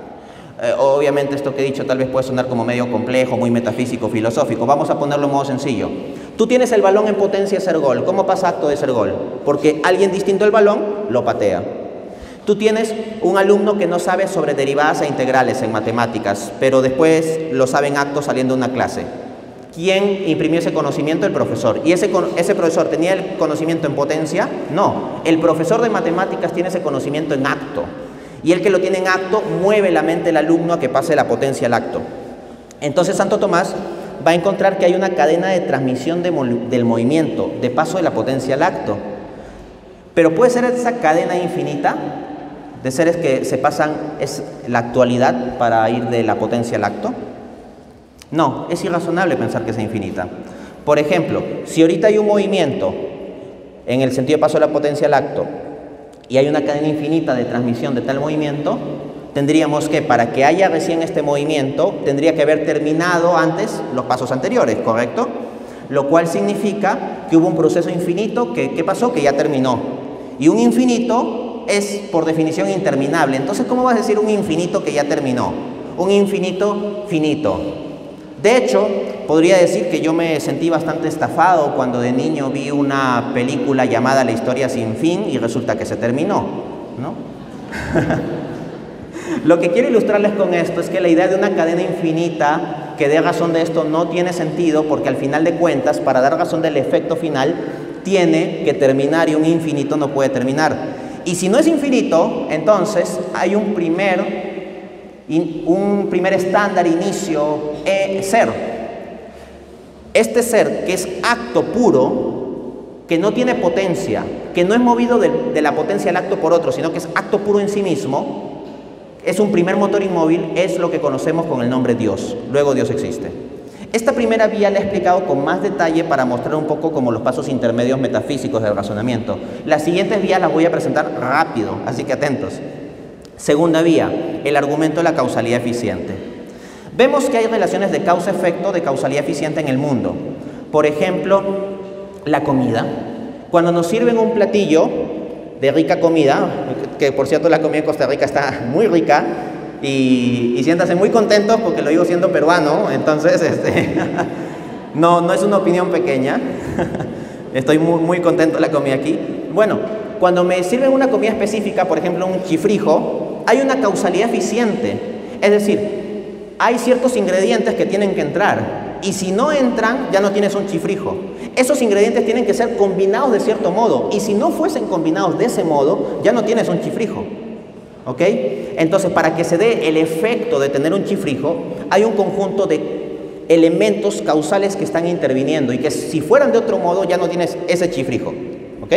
Obviamente esto que he dicho tal vez puede sonar como medio complejo, muy metafísico, filosófico. Vamos a ponerlo en modo sencillo. Tú tienes el balón en potencia de ser gol. ¿Cómo pasa acto de ser gol? Porque alguien distinto al balón lo patea. Tú tienes un alumno que no sabe sobre derivadas e integrales en matemáticas, pero después lo sabe en acto saliendo de una clase. ¿Quién imprimió ese conocimiento? El profesor. ¿Y ese profesor tenía el conocimiento en potencia? No. El profesor de matemáticas tiene ese conocimiento en acto. Y el que lo tiene en acto mueve la mente del alumno a que pase la potencia al acto. Entonces Santo Tomás va a encontrar que hay una cadena de transmisión del movimiento, de paso de la potencia al acto. Pero puede ser esa cadena infinita de seres que se pasan la actualidad para ir de la potencia al acto. No, es irrazonable pensar que sea infinita. Por ejemplo, si ahorita hay un movimiento en el sentido de paso de la potencia al acto y hay una cadena infinita de transmisión de tal movimiento, tendríamos que, para que haya recién este movimiento, tendría que haber terminado antes los pasos anteriores, ¿correcto? Lo cual significa que hubo un proceso infinito que, ¿qué pasó? Que ya terminó. Y un infinito es, por definición, interminable. Entonces, ¿cómo vas a decir un infinito que ya terminó? Un infinito finito. De hecho, podría decir que yo me sentí bastante estafado cuando de niño vi una película llamada La historia sin fin y resulta que se terminó, ¿no? Lo que quiero ilustrarles con esto es que la idea de una cadena infinita que dé razón de esto no tiene sentido, porque al final de cuentas, para dar razón del efecto final, tiene que terminar y un infinito no puede terminar. Y si no es infinito, entonces hay un primer estándar, inicio, ser. Este ser que es acto puro, que no tiene potencia, que no es movido de la potencia al acto por otro, sino que es acto puro en sí mismo, es un primer motor inmóvil, es lo que conocemos con el nombre Dios. Luego Dios existe. Esta primera vía la he explicado con más detalle para mostrar un poco como los pasos intermedios metafísicos del razonamiento. Las siguientes vías las voy a presentar rápido, así que atentos. Segunda vía, el argumento de la causalidad eficiente. Vemos que hay relaciones de causa-efecto, de causalidad eficiente en el mundo. Por ejemplo, la comida. Cuando nos sirven un platillo de rica comida, que por cierto la comida en Costa Rica está muy rica, y siéntanse muy contentos porque lo digo siendo peruano, entonces no es una opinión pequeña. Estoy muy contento de la comida aquí. Bueno, cuando me sirven una comida específica, por ejemplo un chifrijo, hay una causalidad eficiente, es decir, hay ciertos ingredientes que tienen que entrar y si no entran ya no tienes un chifrijo. Esos ingredientes tienen que ser combinados de cierto modo y si no fuesen combinados de ese modo ya no tienes un chifrijo. ¿Ok? Entonces, para que se dé el efecto de tener un chifrijo, hay un conjunto de elementos causales que están interviniendo y que si fueran de otro modo ya no tienes ese chifrijo. ¿Ok?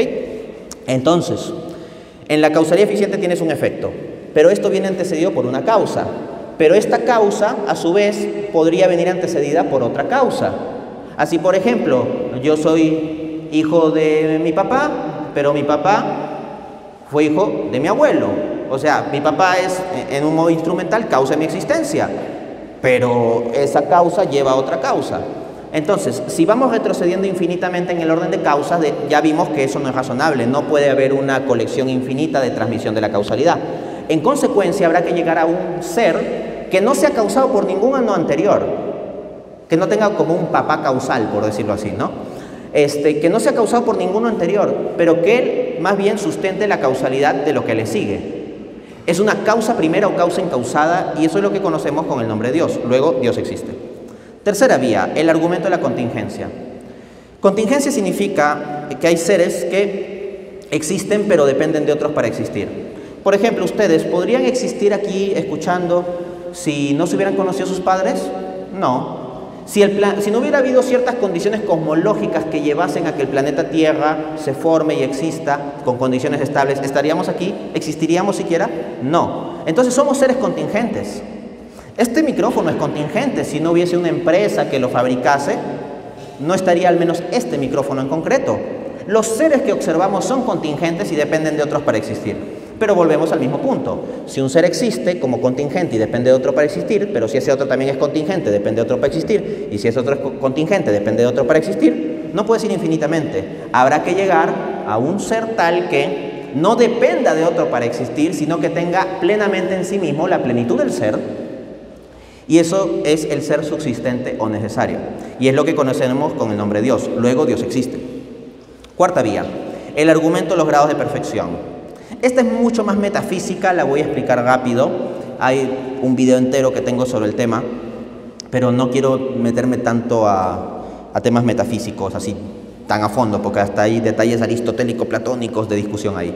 Entonces, en la causalidad eficiente tienes un efecto, pero esto viene antecedido por una causa. Pero esta causa, a su vez, podría venir antecedida por otra causa. Así, por ejemplo, yo soy hijo de mi papá, pero mi papá fue hijo de mi abuelo. O sea, mi papá es, en un modo instrumental, causa de mi existencia, pero esa causa lleva a otra causa. Entonces, si vamos retrocediendo infinitamente en el orden de causas, ya vimos que eso no es razonable, no puede haber una colección infinita de transmisión de la causalidad. En consecuencia, habrá que llegar a un ser que no sea causado por ningún ano anterior, que no tenga como un papá causal, por decirlo así, ¿no? Que no sea causado por ninguno anterior, pero que él más bien sustente la causalidad de lo que le sigue. Es una causa primera o causa incausada, y eso es lo que conocemos con el nombre de Dios. Luego, Dios existe. Tercera vía, el argumento de la contingencia. Contingencia significa que hay seres que existen pero dependen de otros para existir. Por ejemplo, ustedes podrían existir aquí escuchando si no se hubieran conocido sus padres. No. Si no hubiera habido ciertas condiciones cosmológicas que llevasen a que el planeta Tierra se forme y exista con condiciones estables, ¿estaríamos aquí? ¿Existiríamos siquiera? No. Entonces somos seres contingentes. Este micrófono es contingente. Si no hubiese una empresa que lo fabricase, no estaría al menos este micrófono en concreto. Los seres que observamos son contingentes y dependen de otros para existir. Pero volvemos al mismo punto. Si un ser existe como contingente y depende de otro para existir, pero si ese otro también es contingente, depende de otro para existir, y si ese otro es contingente, depende de otro para existir, no puede ser infinitamente. Habrá que llegar a un ser tal que no dependa de otro para existir, sino que tenga plenamente en sí mismo la plenitud del ser. Y eso es el ser subsistente o necesario. Y es lo que conocemos con el nombre de Dios. Luego, Dios existe. Cuarta vía, el argumento de los grados de perfección. Esta es mucho más metafísica, la voy a explicar rápido. Hay un video entero que tengo sobre el tema, pero no quiero meterme tanto a temas metafísicos, así tan a fondo, porque hasta hay detalles aristotélico-platónicos de discusión ahí.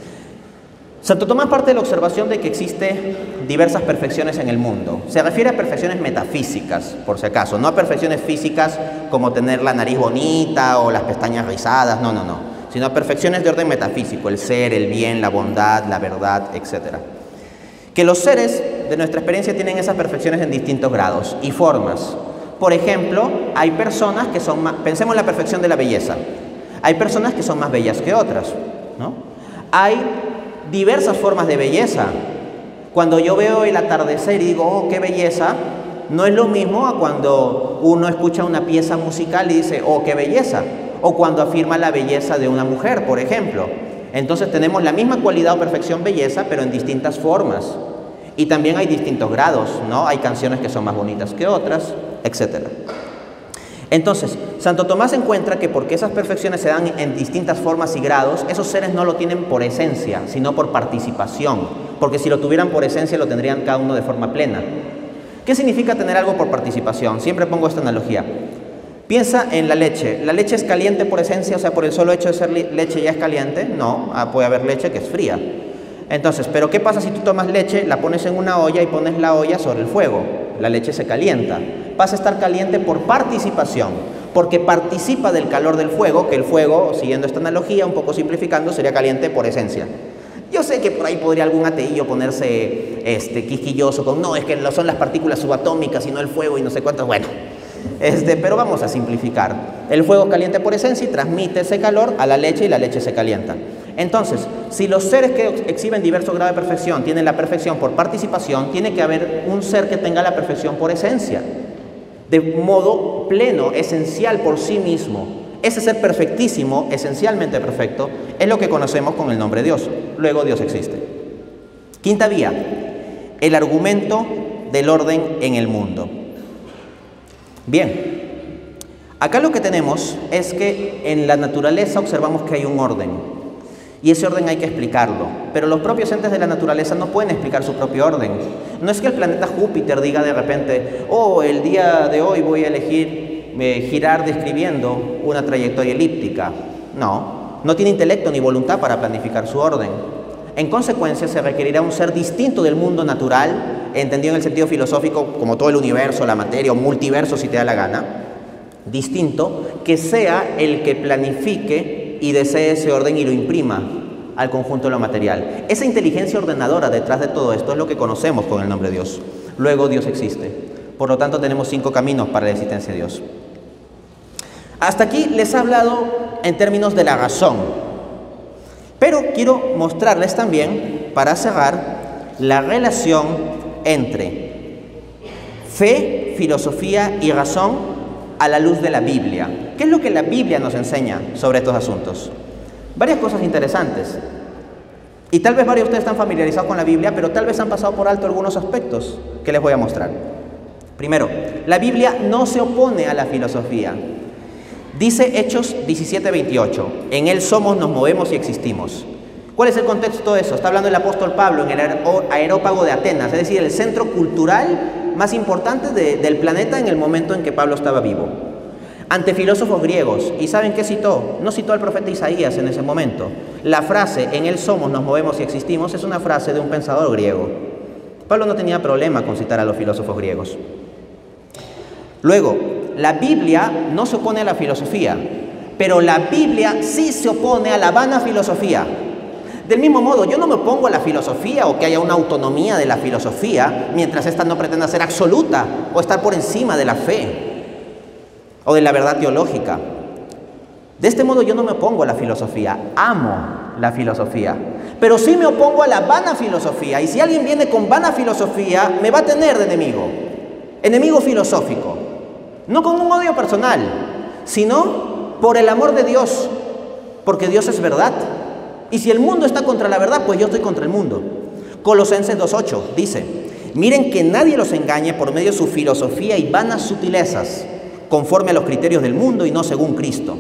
Santo Tomás parte de la observación de que existe diversas perfecciones en el mundo. Se refiere a perfecciones metafísicas, por si acaso, no a perfecciones físicas como tener la nariz bonita o las pestañas rizadas, no, sino a perfecciones de orden metafísico, el ser, el bien, la bondad, la verdad, etc. Que los seres de nuestra experiencia tienen esas perfecciones en distintos grados y formas. Por ejemplo, hay personas que son más, pensemos en la perfección de la belleza, hay personas que son más bellas que otras, ¿no? Hay diversas formas de belleza. Cuando yo veo el atardecer y digo, oh, qué belleza, no es lo mismo a cuando uno escucha una pieza musical y dice, oh, qué belleza, o cuando afirma la belleza de una mujer, por ejemplo. Entonces tenemos la misma cualidad o perfección belleza, pero en distintas formas. Y también hay distintos grados, ¿no? Hay canciones que son más bonitas que otras, etc. Entonces, Santo Tomás encuentra que porque esas perfecciones se dan en distintas formas y grados, esos seres no lo tienen por esencia, sino por participación. Porque si lo tuvieran por esencia, lo tendrían cada uno de forma plena. ¿Qué significa tener algo por participación? Siempre pongo esta analogía. Piensa en la leche. ¿La leche es caliente por esencia? O sea, por el solo hecho de ser leche ya es caliente. No, puede haber leche que es fría. Entonces, ¿pero qué pasa si tú tomas leche, la pones en una olla y pones la olla sobre el fuego? La leche se calienta. Pasa a estar caliente por participación, porque participa del calor del fuego, que el fuego, siguiendo esta analogía, un poco simplificando, sería caliente por esencia. Yo sé que por ahí podría algún ateillo ponerse quisquilloso con, no, es que son las partículas subatómicas y no el fuego y no sé cuántas. Bueno, pero vamos a simplificar. El fuego es caliente por esencia y transmite ese calor a la leche y la leche se calienta. Entonces, si los seres que exhiben diversos grados de perfección tienen la perfección por participación, tiene que haber un ser que tenga la perfección por esencia, de modo pleno, esencial por sí mismo. Ese ser perfectísimo, esencialmente perfecto, es lo que conocemos con el nombre de Dios. Luego, Dios existe. Quinta vía, el argumento del orden en el mundo. Bien, acá lo que tenemos es que en la naturaleza observamos que hay un orden. Y ese orden hay que explicarlo, pero los propios entes de la naturaleza no pueden explicar su propio orden. No es que el planeta Júpiter diga de repente, oh, el día de hoy voy a elegir girar describiendo una trayectoria elíptica. No tiene intelecto ni voluntad para planificar su orden. En consecuencia, se requerirá un ser distinto del mundo natural, entendido en el sentido filosófico como todo el universo, la materia o multiverso si te da la gana, distinto, que sea el que planifique y desee ese orden y lo imprima al conjunto de lo material. Esa inteligencia ordenadora detrás de todo esto es lo que conocemos con el nombre de Dios. luego Dios existe. Por lo tanto, tenemos 5 caminos para la existencia de Dios. Hasta aquí les he hablado en términos de la razón, pero quiero mostrarles también, para cerrar, la relación entre fe, filosofía y razón a la luz de la Biblia. ¿Qué es lo que la Biblia nos enseña sobre estos asuntos? Varias cosas interesantes. Y tal vez varios de ustedes están familiarizados con la Biblia, pero tal vez han pasado por alto algunos aspectos que les voy a mostrar. Primero, la Biblia no se opone a la filosofía. Dice Hechos 17:28, en Él somos, nos movemos y existimos. ¿Cuál es el contexto de eso? Está hablando el apóstol Pablo en el Areópago de Atenas, es decir, el centro cultural más importante del planeta en el momento en que Pablo estaba vivo. Ante filósofos griegos. ¿Y saben qué citó? No citó al profeta Isaías en ese momento. La frase, en Él somos, nos movemos y existimos, es una frase de un pensador griego. Pablo no tenía problema con citar a los filósofos griegos. Luego, la Biblia no se opone a la filosofía, pero la Biblia sí se opone a la vana filosofía. Del mismo modo, yo no me opongo a la filosofía o que haya una autonomía de la filosofía mientras ésta no pretenda ser absoluta o estar por encima de la fe o de la verdad teológica. De este modo yo no me opongo a la filosofía, amo la filosofía, pero sí me opongo a la vana filosofía. Y si alguien viene con vana filosofía, me va a tener de enemigo filosófico. No con un odio personal, sino por el amor de Dios, porque Dios es verdad. Y si el mundo está contra la verdad, pues yo estoy contra el mundo. Colosenses 2:8 dice, miren que nadie los engañe por medio de su filosofía y vanas sutilezas, conforme a los criterios del mundo y no según Cristo.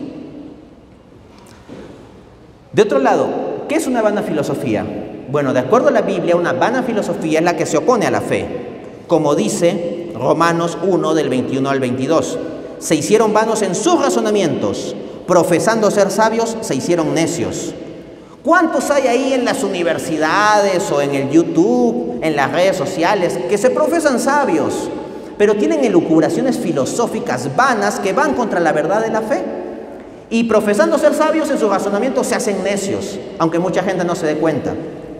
De otro lado, ¿qué es una vana filosofía? Bueno, de acuerdo a la Biblia, una vana filosofía es la que se opone a la fe, como dice Romanos 1 del 21 al 22. Se hicieron vanos en sus razonamientos, profesando ser sabios, se hicieron necios. ¿Cuántos hay ahí en las universidades o en el YouTube, en las redes sociales, que se profesan sabios, pero tienen elucubraciones filosóficas vanas que van contra la verdad de la fe? Y profesando ser sabios en sus razonamientos se hacen necios, aunque mucha gente no se dé cuenta.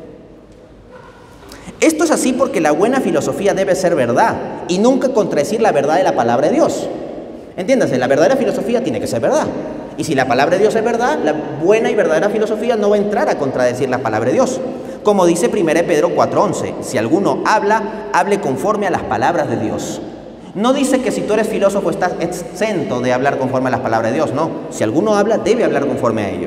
Esto es así porque la buena filosofía debe ser verdad y nunca contradecir la verdad de la palabra de Dios. Entiéndase, la verdadera filosofía tiene que ser verdad. Y si la palabra de Dios es verdad, la buena y verdadera filosofía no va a entrar a contradecir la palabra de Dios. Como dice 1 Pedro 4:11, si alguno habla, hable conforme a las palabras de Dios. No dice que si tú eres filósofo estás exento de hablar conforme a las palabras de Dios, no. Si alguno habla, debe hablar conforme a ello.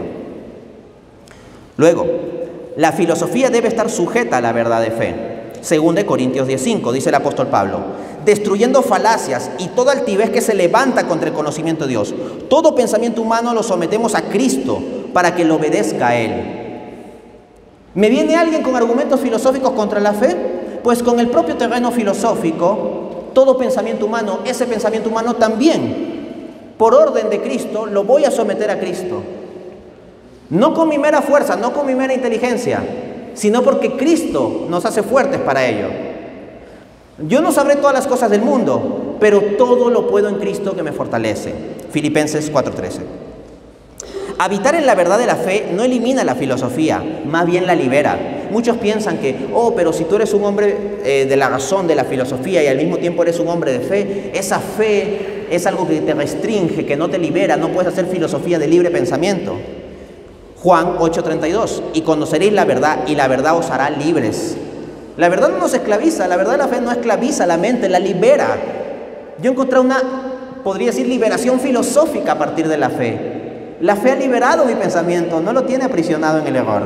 Luego, la filosofía debe estar sujeta a la verdad de fe. 2 Corintios 10:5, dice el apóstol Pablo, destruyendo falacias y toda altivez que se levanta contra el conocimiento de Dios. Todo pensamiento humano lo sometemos a Cristo para que lo obedezca a Él. ¿Me viene alguien con argumentos filosóficos contra la fe? Pues con el propio terreno filosófico, todo pensamiento humano, ese pensamiento humano también, por orden de Cristo, lo voy a someter a Cristo. No con mi mera fuerza, no con mi mera inteligencia, sino porque Cristo nos hace fuertes para ello. Yo no sabré todas las cosas del mundo, pero todo lo puedo en Cristo que me fortalece. Filipenses 4:13. Habitar en la verdad de la fe no elimina la filosofía, más bien la libera. Muchos piensan que, pero si tú eres un hombre de la razón, de la filosofía, y al mismo tiempo eres un hombre de fe, esa fe es algo que te restringe, que no te libera, no puedes hacer filosofía de libre pensamiento. Juan 8:32, y conoceréis la verdad, y la verdad os hará libres. La verdad no nos esclaviza, la verdad de la fe no esclaviza la mente, la libera. Yo encontré podría decir, liberación filosófica a partir de la fe. La fe ha liberado mi pensamiento, no lo tiene aprisionado en el error.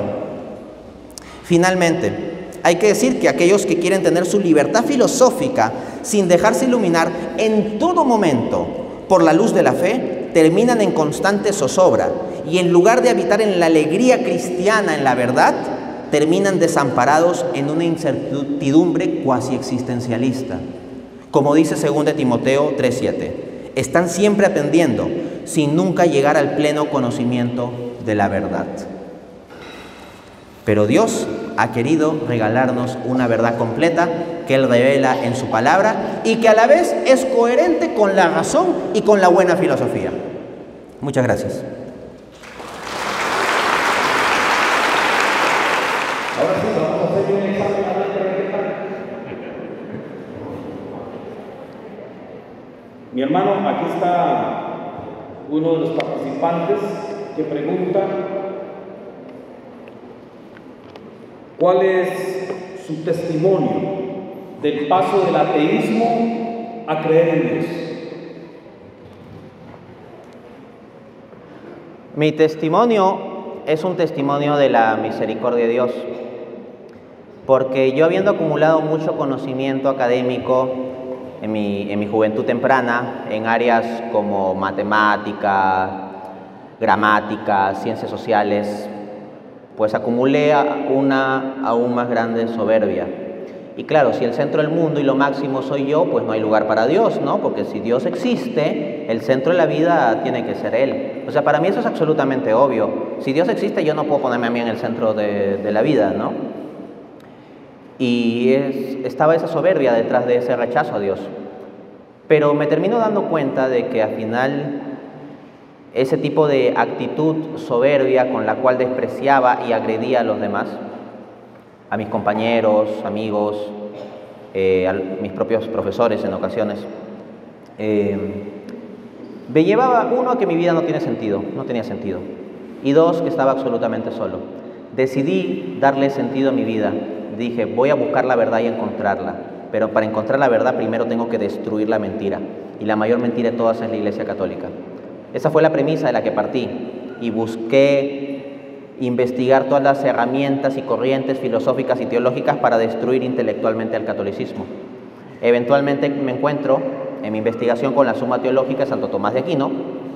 Finalmente, hay que decir que aquellos que quieren tener su libertad filosófica sin dejarse iluminar en todo momento por la luz de la fe, terminan en constante zozobra y en lugar de habitar en la alegría cristiana en la verdad, terminan desamparados en una incertidumbre cuasi existencialista. Como dice 2 Timoteo 3:7, están siempre aprendiendo sin nunca llegar al pleno conocimiento de la verdad. Pero Dios ha querido regalarnos una verdad completa que Él revela en su palabra y que a la vez es coherente con la razón y con la buena filosofía. Muchas gracias. Ahora sí, vamos a hacer un examen. Mi hermano, aquí está uno de los participantes que pregunta: ¿cuál es su testimonio del paso del ateísmo a creer en Dios? Mi testimonio es un testimonio de la misericordia de Dios, porque yo, habiendo acumulado mucho conocimiento académico en mi juventud temprana, en áreas como matemática, gramática, ciencias sociales, pues acumulé una aún más grande soberbia. Y claro, si el centro del mundo y lo máximo soy yo, pues no hay lugar para Dios, ¿no? Porque si Dios existe, el centro de la vida tiene que ser Él. O sea, para mí eso es absolutamente obvio. Si Dios existe, yo no puedo ponerme a mí en el centro de la vida, ¿no? Y estaba esa soberbia detrás de ese rechazo a Dios. Pero me termino dando cuenta de que al final ese tipo de actitud soberbia con la cual despreciaba y agredía a los demás, a mis compañeros, amigos, a mis propios profesores en ocasiones, me llevaba, uno, a que mi vida no tenía sentido, y dos, que estaba absolutamente solo. Decidí darle sentido a mi vida. Dije, voy a buscar la verdad y encontrarla, pero para encontrar la verdad primero tengo que destruir la mentira, y la mayor mentira de todas es la Iglesia Católica. Esa fue la premisa de la que partí, y busqué investigar todas las herramientas y corrientes filosóficas y teológicas para destruir intelectualmente al catolicismo. Eventualmente me encuentro en mi investigación con la Suma Teológica de Santo Tomás de Aquino,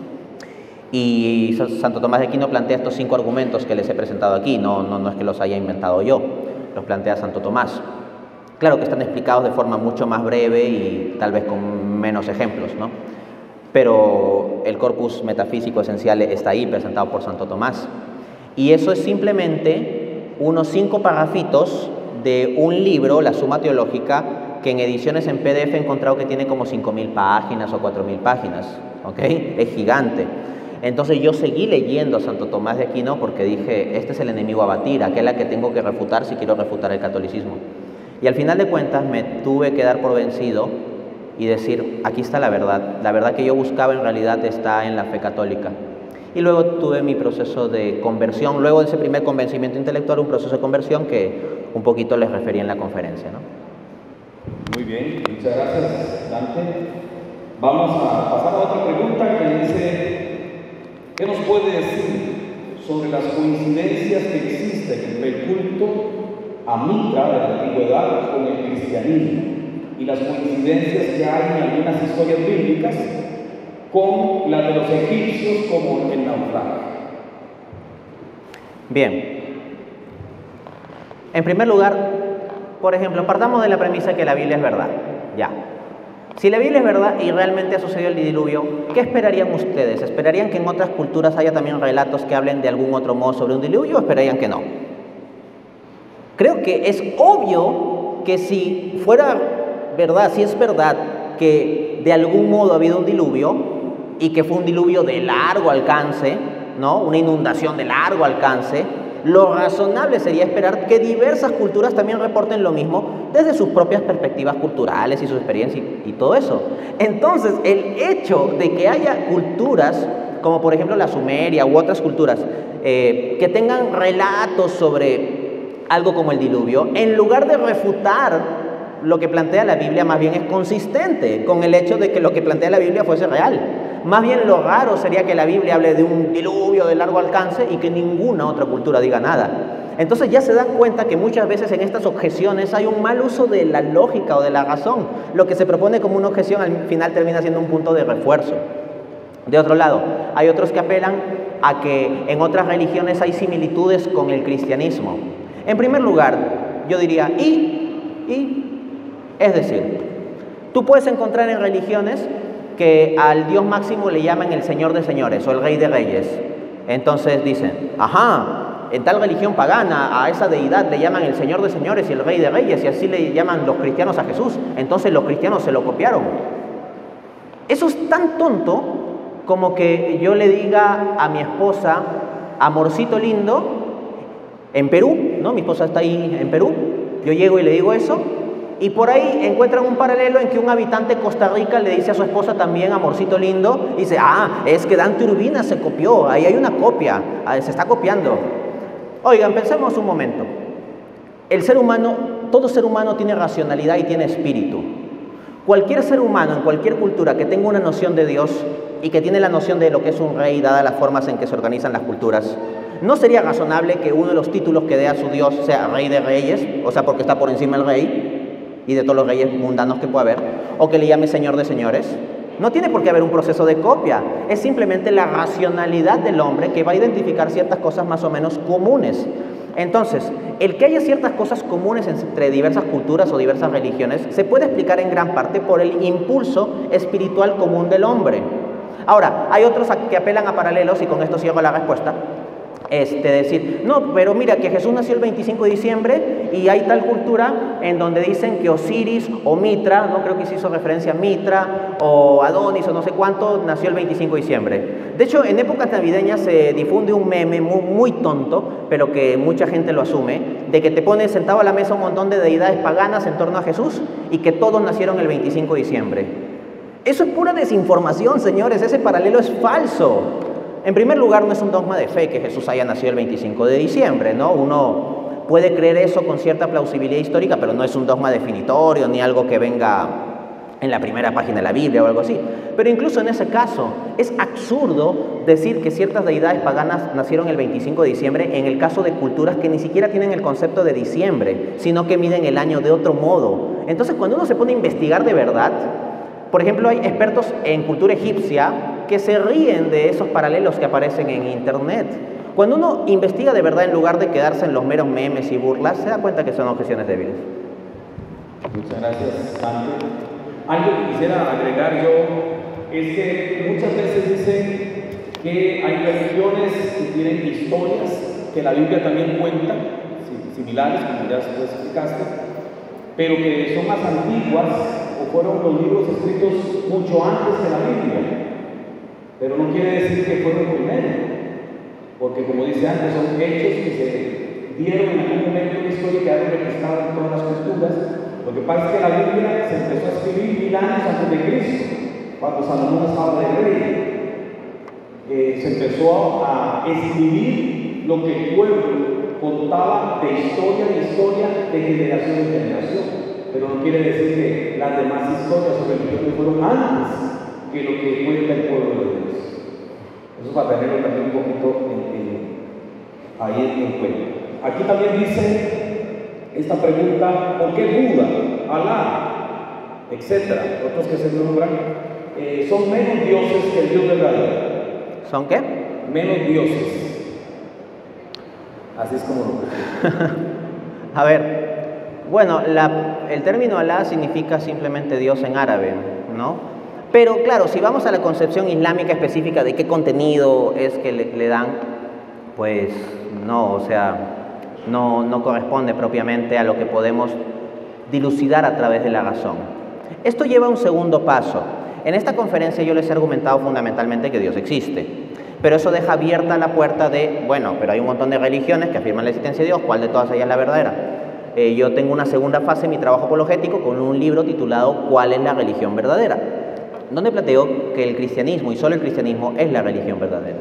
y Santo Tomás de Aquino plantea estos 5 argumentos que les he presentado aquí. No es que los haya inventado yo, los plantea Santo Tomás. Claro que están explicados de forma mucho más breve y tal vez con menos ejemplos, ¿no? Pero el corpus metafísico esencial está ahí, presentado por Santo Tomás. Y eso es simplemente unos 5 párrafitos de un libro, la Suma Teológica, que en ediciones en PDF he encontrado que tiene como 5.000 páginas o 4.000 páginas, ¿ok? Es gigante. Entonces yo seguí leyendo a Santo Tomás de Aquino porque dije, este es el enemigo a batir, aquel a que tengo que refutar si quiero refutar el catolicismo. Y al final de cuentas me tuve que dar por vencido y decir, aquí está la verdad que yo buscaba en realidad está en la fe católica. Y luego tuve mi proceso de conversión, luego de ese primer convencimiento intelectual, un proceso de conversión que un poquito les referí en la conferencia, ¿no? Muy bien, muchas gracias, Dante. Vamos a pasar a otra pregunta que dice: ¿qué nos puede decir sobre las coincidencias que existen entre el culto a Mitra de la antigüedad con el cristianismo y las coincidencias que hay en algunas historias bíblicas con las de los egipcios, como el naufragio? Bien, en primer lugar, por ejemplo, partamos de la premisa que la Biblia es verdad. Ya. Si la Biblia es verdad y realmente ha sucedido el diluvio, ¿qué esperarían ustedes? ¿Esperarían que en otras culturas haya también relatos que hablen de algún otro modo sobre un diluvio o esperarían que no? Creo que es obvio que si fuera verdad, si es verdad que de algún modo ha habido un diluvio y que fue un diluvio de largo alcance, ¿no? Una inundación de largo alcance, lo razonable sería esperar que diversas culturas también reporten lo mismo desde sus propias perspectivas culturales y su experiencia y todo eso. Entonces, el hecho de que haya culturas, como por ejemplo la Sumeria u otras culturas, que tengan relatos sobre algo como el diluvio, en lugar de refutar lo que plantea la Biblia, más bien es consistente con el hecho de que lo que plantea la Biblia fuese real. Más bien lo raro sería que la Biblia hable de un diluvio de largo alcance y que ninguna otra cultura diga nada. Entonces ya se dan cuenta que muchas veces en estas objeciones hay un mal uso de la lógica o de la razón. Lo que se propone como una objeción al final termina siendo un punto de refuerzo. De otro lado, hay otros que apelan a que en otras religiones hay similitudes con el cristianismo. En primer lugar, yo diría, es decir, tú puedes encontrar en religiones que al Dios máximo le llaman el Señor de señores o el Rey de reyes. Entonces dicen, ajá, en tal religión pagana a esa deidad le llaman el Señor de señores y el Rey de reyes, y así le llaman los cristianos a Jesús. Entonces los cristianos se lo copiaron. Eso es tan tonto como que yo le diga a mi esposa, amorcito lindo, en Perú, ¿no? Mi esposa está ahí en Perú, yo llego y le digo eso, Y por ahí encuentran un paralelo en que un habitante de Costa Rica le dice a su esposa también, amorcito lindo, y dice, es que Dante Urbina se copió, ahí hay una copia, se está copiando. Oigan, pensemos un momento. El ser humano, todo ser humano tiene racionalidad y tiene espíritu. Cualquier ser humano en cualquier cultura que tenga una noción de Dios y que tiene la noción de lo que es un rey, dadas las formas en que se organizan las culturas, ¿no sería razonable que uno de los títulos que dé a su Dios sea Rey de Reyes? O sea, porque está por encima el rey y de todos los reyes mundanos que pueda haber, o que le llame Señor de Señores. No tiene por qué haber un proceso de copia, es simplemente la racionalidad del hombre que va a identificar ciertas cosas más o menos comunes. Entonces, el que haya ciertas cosas comunes entre diversas culturas o diversas religiones se puede explicar en gran parte por el impulso espiritual común del hombre. Ahora, hay otros que apelan a paralelos, y con esto cierro la respuesta. Decir, no, pero mira que Jesús nació el 25 de diciembre y hay tal cultura en donde dicen que Osiris o Mitra, no creo que se hizo referencia a Mitra o Adonis o no sé cuánto, nació el 25 de diciembre. De hecho, en épocas navideñas se difunde un meme muy tonto, pero que mucha gente lo asume, de que te pones sentado a la mesa un montón de deidades paganas en torno a Jesús y que todos nacieron el 25 de diciembre. Eso es pura desinformación, señores, ese paralelo es falso. En primer lugar, no es un dogma de fe que Jesús haya nacido el 25 de diciembre, ¿no? Uno puede creer eso con cierta plausibilidad histórica, pero no es un dogma definitorio ni algo que venga en la primera página de la Biblia o algo así. Pero incluso en ese caso, es absurdo decir que ciertas deidades paganas nacieron el 25 de diciembre en el caso de culturas que ni siquiera tienen el concepto de diciembre, sino que miden el año de otro modo. Entonces, cuando uno se pone a investigar de verdad, por ejemplo, hay expertos en cultura egipcia que se ríen de esos paralelos que aparecen en internet. Cuando uno investiga de verdad en lugar de quedarse en los meros memes y burlas, se da cuenta que son objeciones débiles. Muchas gracias, Dante. Algo que quisiera agregar yo es que muchas veces dicen que hay religiones que tienen historias que la Biblia también cuenta, similares, como ya se explicaste, pero que son más antiguas o fueron los libros escritos mucho antes que la Biblia. Pero no quiere decir que fueron primero, porque como dice antes, son hechos que se dieron en algún momento de la historia y quedaron registrados en todas las culturas. Lo que pasa es que la Biblia se empezó a escribir 1000 años antes de Cristo, cuando Salomón estaba de rey. Se empezó a escribir lo que el pueblo contaba de historia en historia, de generación en generación. Pero no quiere decir que las demás historias o religiones fueron antes que lo que cuenta el pueblo de Dios. Eso para tenerlo también un poquito ahí en cuenta. Aquí también dice esta pregunta: ¿por qué Buda, Alá, etcétera, otros que se nombran, son menos dioses que el Dios verdadero? ¿Son qué? Menos dioses. Así es como lo A ver, bueno, el término Alá significa simplemente Dios en árabe, ¿no? Pero claro, si vamos a la concepción islámica específica de qué contenido es que le dan, pues no, o sea, no corresponde propiamente a lo que podemos dilucidar a través de la razón. Esto lleva a un segundo paso. En esta conferencia yo les he argumentado fundamentalmente que Dios existe, pero eso deja abierta la puerta de, bueno, pero hay un montón de religiones que afirman la existencia de Dios, ¿cuál de todas ellas es la verdadera? Yo tengo una segunda fase en mi trabajo apologético con un libro titulado ¿Cuál es la religión verdadera?, donde planteo que el cristianismo, y solo el cristianismo, es la religión verdadera.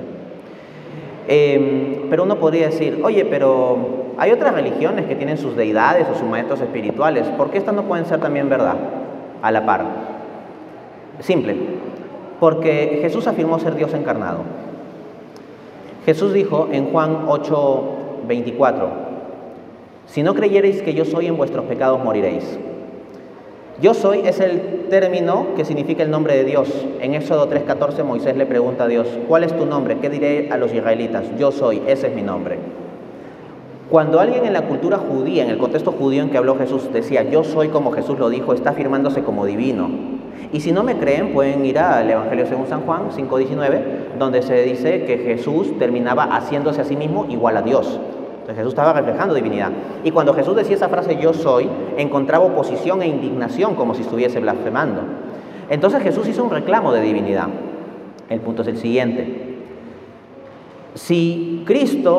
Pero uno podría decir, oye, pero hay otras religiones que tienen sus deidades o sus maestros espirituales, ¿por qué estas no pueden ser también verdad a la par? Simple, porque Jesús afirmó ser Dios encarnado. Jesús dijo en Juan 8:24, si no creyereis que yo soy, en vuestros pecados moriréis. Yo soy es el término que significa el nombre de Dios. En Éxodo 3:14 Moisés le pregunta a Dios, ¿cuál es tu nombre? ¿Qué diré a los israelitas? Yo soy, ese es mi nombre. Cuando alguien en la cultura judía, en el contexto judío en que habló Jesús, decía yo soy como Jesús lo dijo, está afirmándose como divino. Y si no me creen, pueden ir al Evangelio según San Juan 5:19, donde se dice que Jesús terminaba haciéndose a sí mismo igual a Dios. Entonces Jesús estaba reflejando divinidad. Y cuando Jesús decía esa frase yo soy, encontraba oposición e indignación como si estuviese blasfemando. Entonces Jesús hizo un reclamo de divinidad. El punto es el siguiente. Si Cristo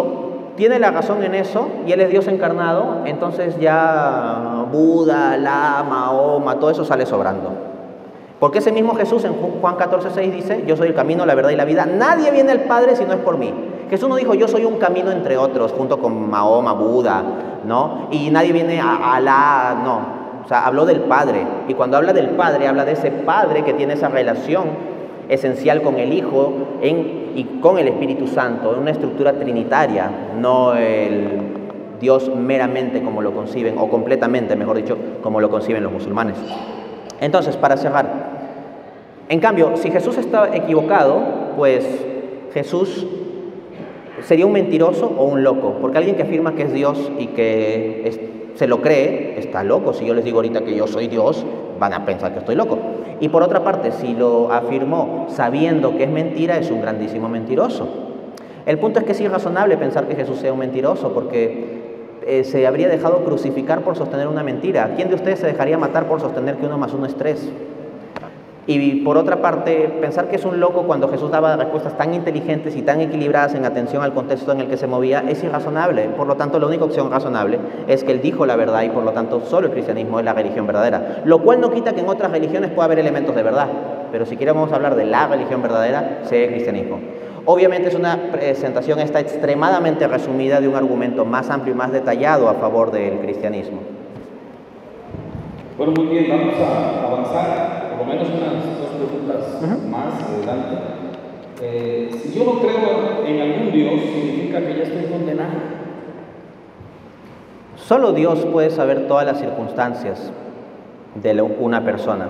tiene la razón en eso y Él es Dios encarnado, entonces ya Buda, Alá, Mahoma, todo eso sale sobrando. Porque ese mismo Jesús en Juan 14:6 dice, yo soy el camino, la verdad y la vida, nadie viene al Padre si no es por mí. Jesús no dijo, yo soy un camino entre otros, junto con Mahoma, Buda, ¿no? Y nadie viene a Alá, no. O sea, habló del Padre. Y cuando habla del Padre, habla de ese Padre que tiene esa relación esencial con el Hijo y con el Espíritu Santo, en una estructura trinitaria, no el Dios meramente como lo conciben, o completamente, mejor dicho, como lo conciben los musulmanes. Entonces, para cerrar, en cambio, si Jesús está equivocado, pues Jesús sería un mentiroso o un loco, porque alguien que afirma que es Dios y que se lo cree, está loco. Si yo les digo ahorita que yo soy Dios, van a pensar que estoy loco. Y por otra parte, si lo afirmó sabiendo que es mentira, es un grandísimo mentiroso. El punto es que sí es razonable pensar que Jesús sea un mentiroso, porque se habría dejado crucificar por sostener una mentira. ¿Quién de ustedes se dejaría matar por sostener que 1 más 1 es 3? Y por otra parte, pensar que es un loco cuando Jesús daba respuestas tan inteligentes y tan equilibradas en atención al contexto en el que se movía es irrazonable. Por lo tanto, la única opción razonable es que Él dijo la verdad y por lo tanto solo el cristianismo es la religión verdadera. Lo cual no quita que en otras religiones pueda haber elementos de verdad, pero si queremos hablar de la religión verdadera, sea el cristianismo. Obviamente es una presentación esta extremadamente resumida de un argumento más amplio y más detallado a favor del cristianismo. Bueno, muy bien, vamos a avanzar, por lo menos unas 2 preguntas más adelante. Si yo no creo en algún Dios, ¿significa que ya estoy condenado? Solo Dios puede saber todas las circunstancias de una persona,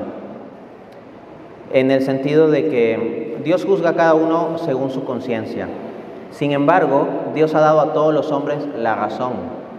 en el sentido de que Dios juzga a cada uno según su conciencia. Sin embargo, Dios ha dado a todos los hombres la razón.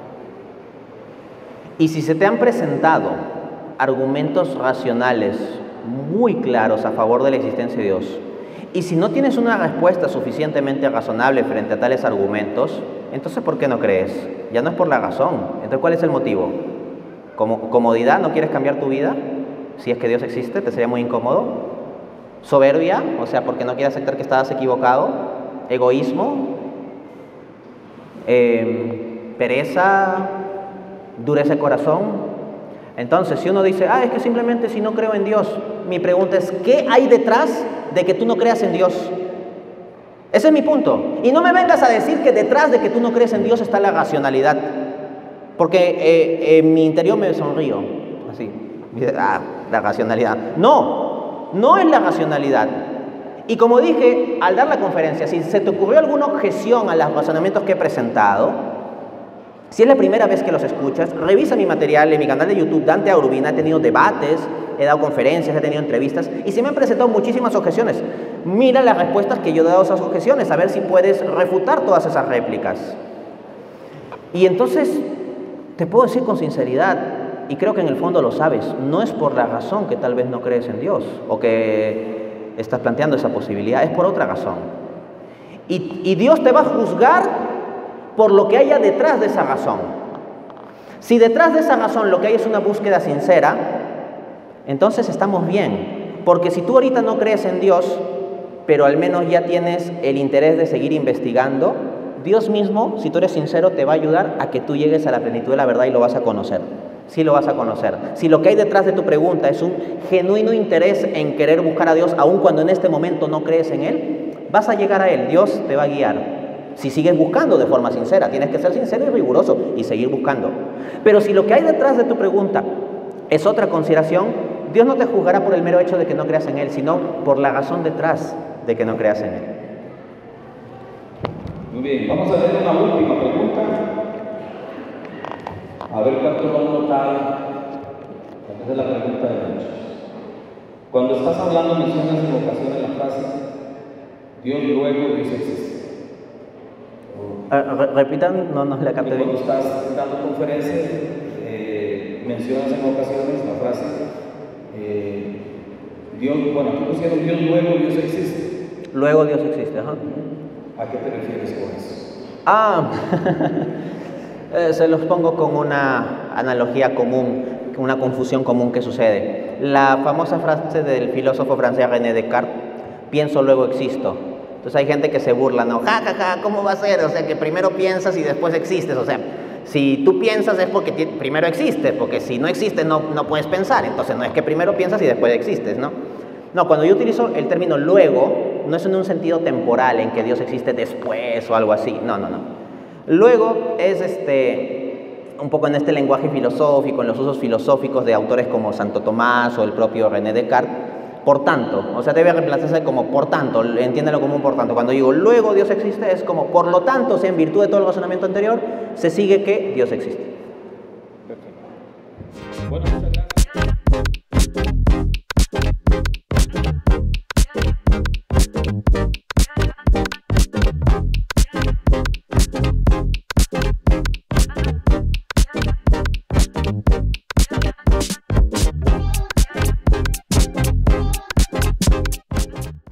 Y si se te han presentado argumentos racionales muy claros a favor de la existencia de Dios, y si no tienes una respuesta suficientemente razonable frente a tales argumentos, entonces ¿por qué no crees? Ya no es por la razón. Entonces, ¿cuál es el motivo? ¿Comodidad? ¿No quieres cambiar tu vida? Si es que Dios existe, ¿te sería muy incómodo? ¿Soberbia? O sea, porque no quieres aceptar que estabas equivocado. ¿Egoísmo? ¿Pereza? ¿Dureza de corazón? Entonces, si uno dice, es que simplemente si no creo en Dios, mi pregunta es, ¿qué hay detrás de que tú no creas en Dios? Ese es mi punto. Y no me vengas a decir que detrás de que tú no crees en Dios está la racionalidad, porque en mi interior me sonrío, así, la racionalidad. No es la racionalidad. Y como dije al dar la conferencia, si se te ocurrió alguna objeción a los razonamientos que he presentado, si es la primera vez que los escuchas, revisa mi material en mi canal de YouTube, Dante Aurubina. He tenido debates, he dado conferencias, he tenido entrevistas y se me han presentado muchísimas objeciones. Mira las respuestas que yo he dado a esas objeciones, a ver si puedes refutar todas esas réplicas. Y entonces, te puedo decir con sinceridad, y creo que en el fondo lo sabes, no es por la razón que tal vez no crees en Dios o que estás planteando esa posibilidad, es por otra razón. Y Dios te va a juzgar por lo que haya detrás de esa razón. Si detrás de esa razón lo que hay es una búsqueda sincera, entonces estamos bien. Porque si tú ahorita no crees en Dios, pero al menos ya tienes el interés de seguir investigando, Dios mismo, si tú eres sincero, te va a ayudar a que tú llegues a la plenitud de la verdad y lo vas a conocer. Sí lo vas a conocer. Si lo que hay detrás de tu pregunta es un genuino interés en querer buscar a Dios, aun cuando en este momento no crees en Él, vas a llegar a Él. Dios te va a guiar. Si sigues buscando de forma sincera, tienes que ser sincero y riguroso y seguir buscando. Pero si lo que hay detrás de tu pregunta es otra consideración, Dios no te juzgará por el mero hecho de que no creas en Él, sino por la razón detrás de que no creas en Él. Muy bien, vamos a leer una última pregunta. A ver cuánto lo han notado. Esta es la pregunta de muchos. Cuando estás hablando, mencionas en ocasiones la frase Dios luego, Dios existe. Repitan, no la capté bien. Cuando estás dando conferencias, mencionas en ocasiones la frase Dios, bueno, aquí pusieron Dios luego, Dios existe. Luego Dios existe, ajá. ¿A qué te refieres con eso? Se los pongo con una analogía común, una confusión común que sucede. La famosa frase del filósofo francés René Descartes, pienso luego existo. Entonces hay gente que se burla, ¿no? Ja, ja, ja, ¿cómo va a ser? O sea, que primero piensas y después existes. O sea, si tú piensas es porque primero existes, porque si no existes no puedes pensar. Entonces no es que primero piensas y después existes, ¿no? No, cuando yo utilizo el término luego, no es en un sentido temporal, en que Dios existe después o algo así. No, no, no. Luego es un poco en este lenguaje filosófico, en los usos filosóficos de autores como Santo Tomás o el propio René Descartes. Por tanto, o sea, debe reemplazarse como por tanto, entiéndelo como un por tanto. Cuando digo luego Dios existe, es como por lo tanto, o sea, en virtud de todo el razonamiento anterior, se sigue que Dios existe. Perfecto. Bueno,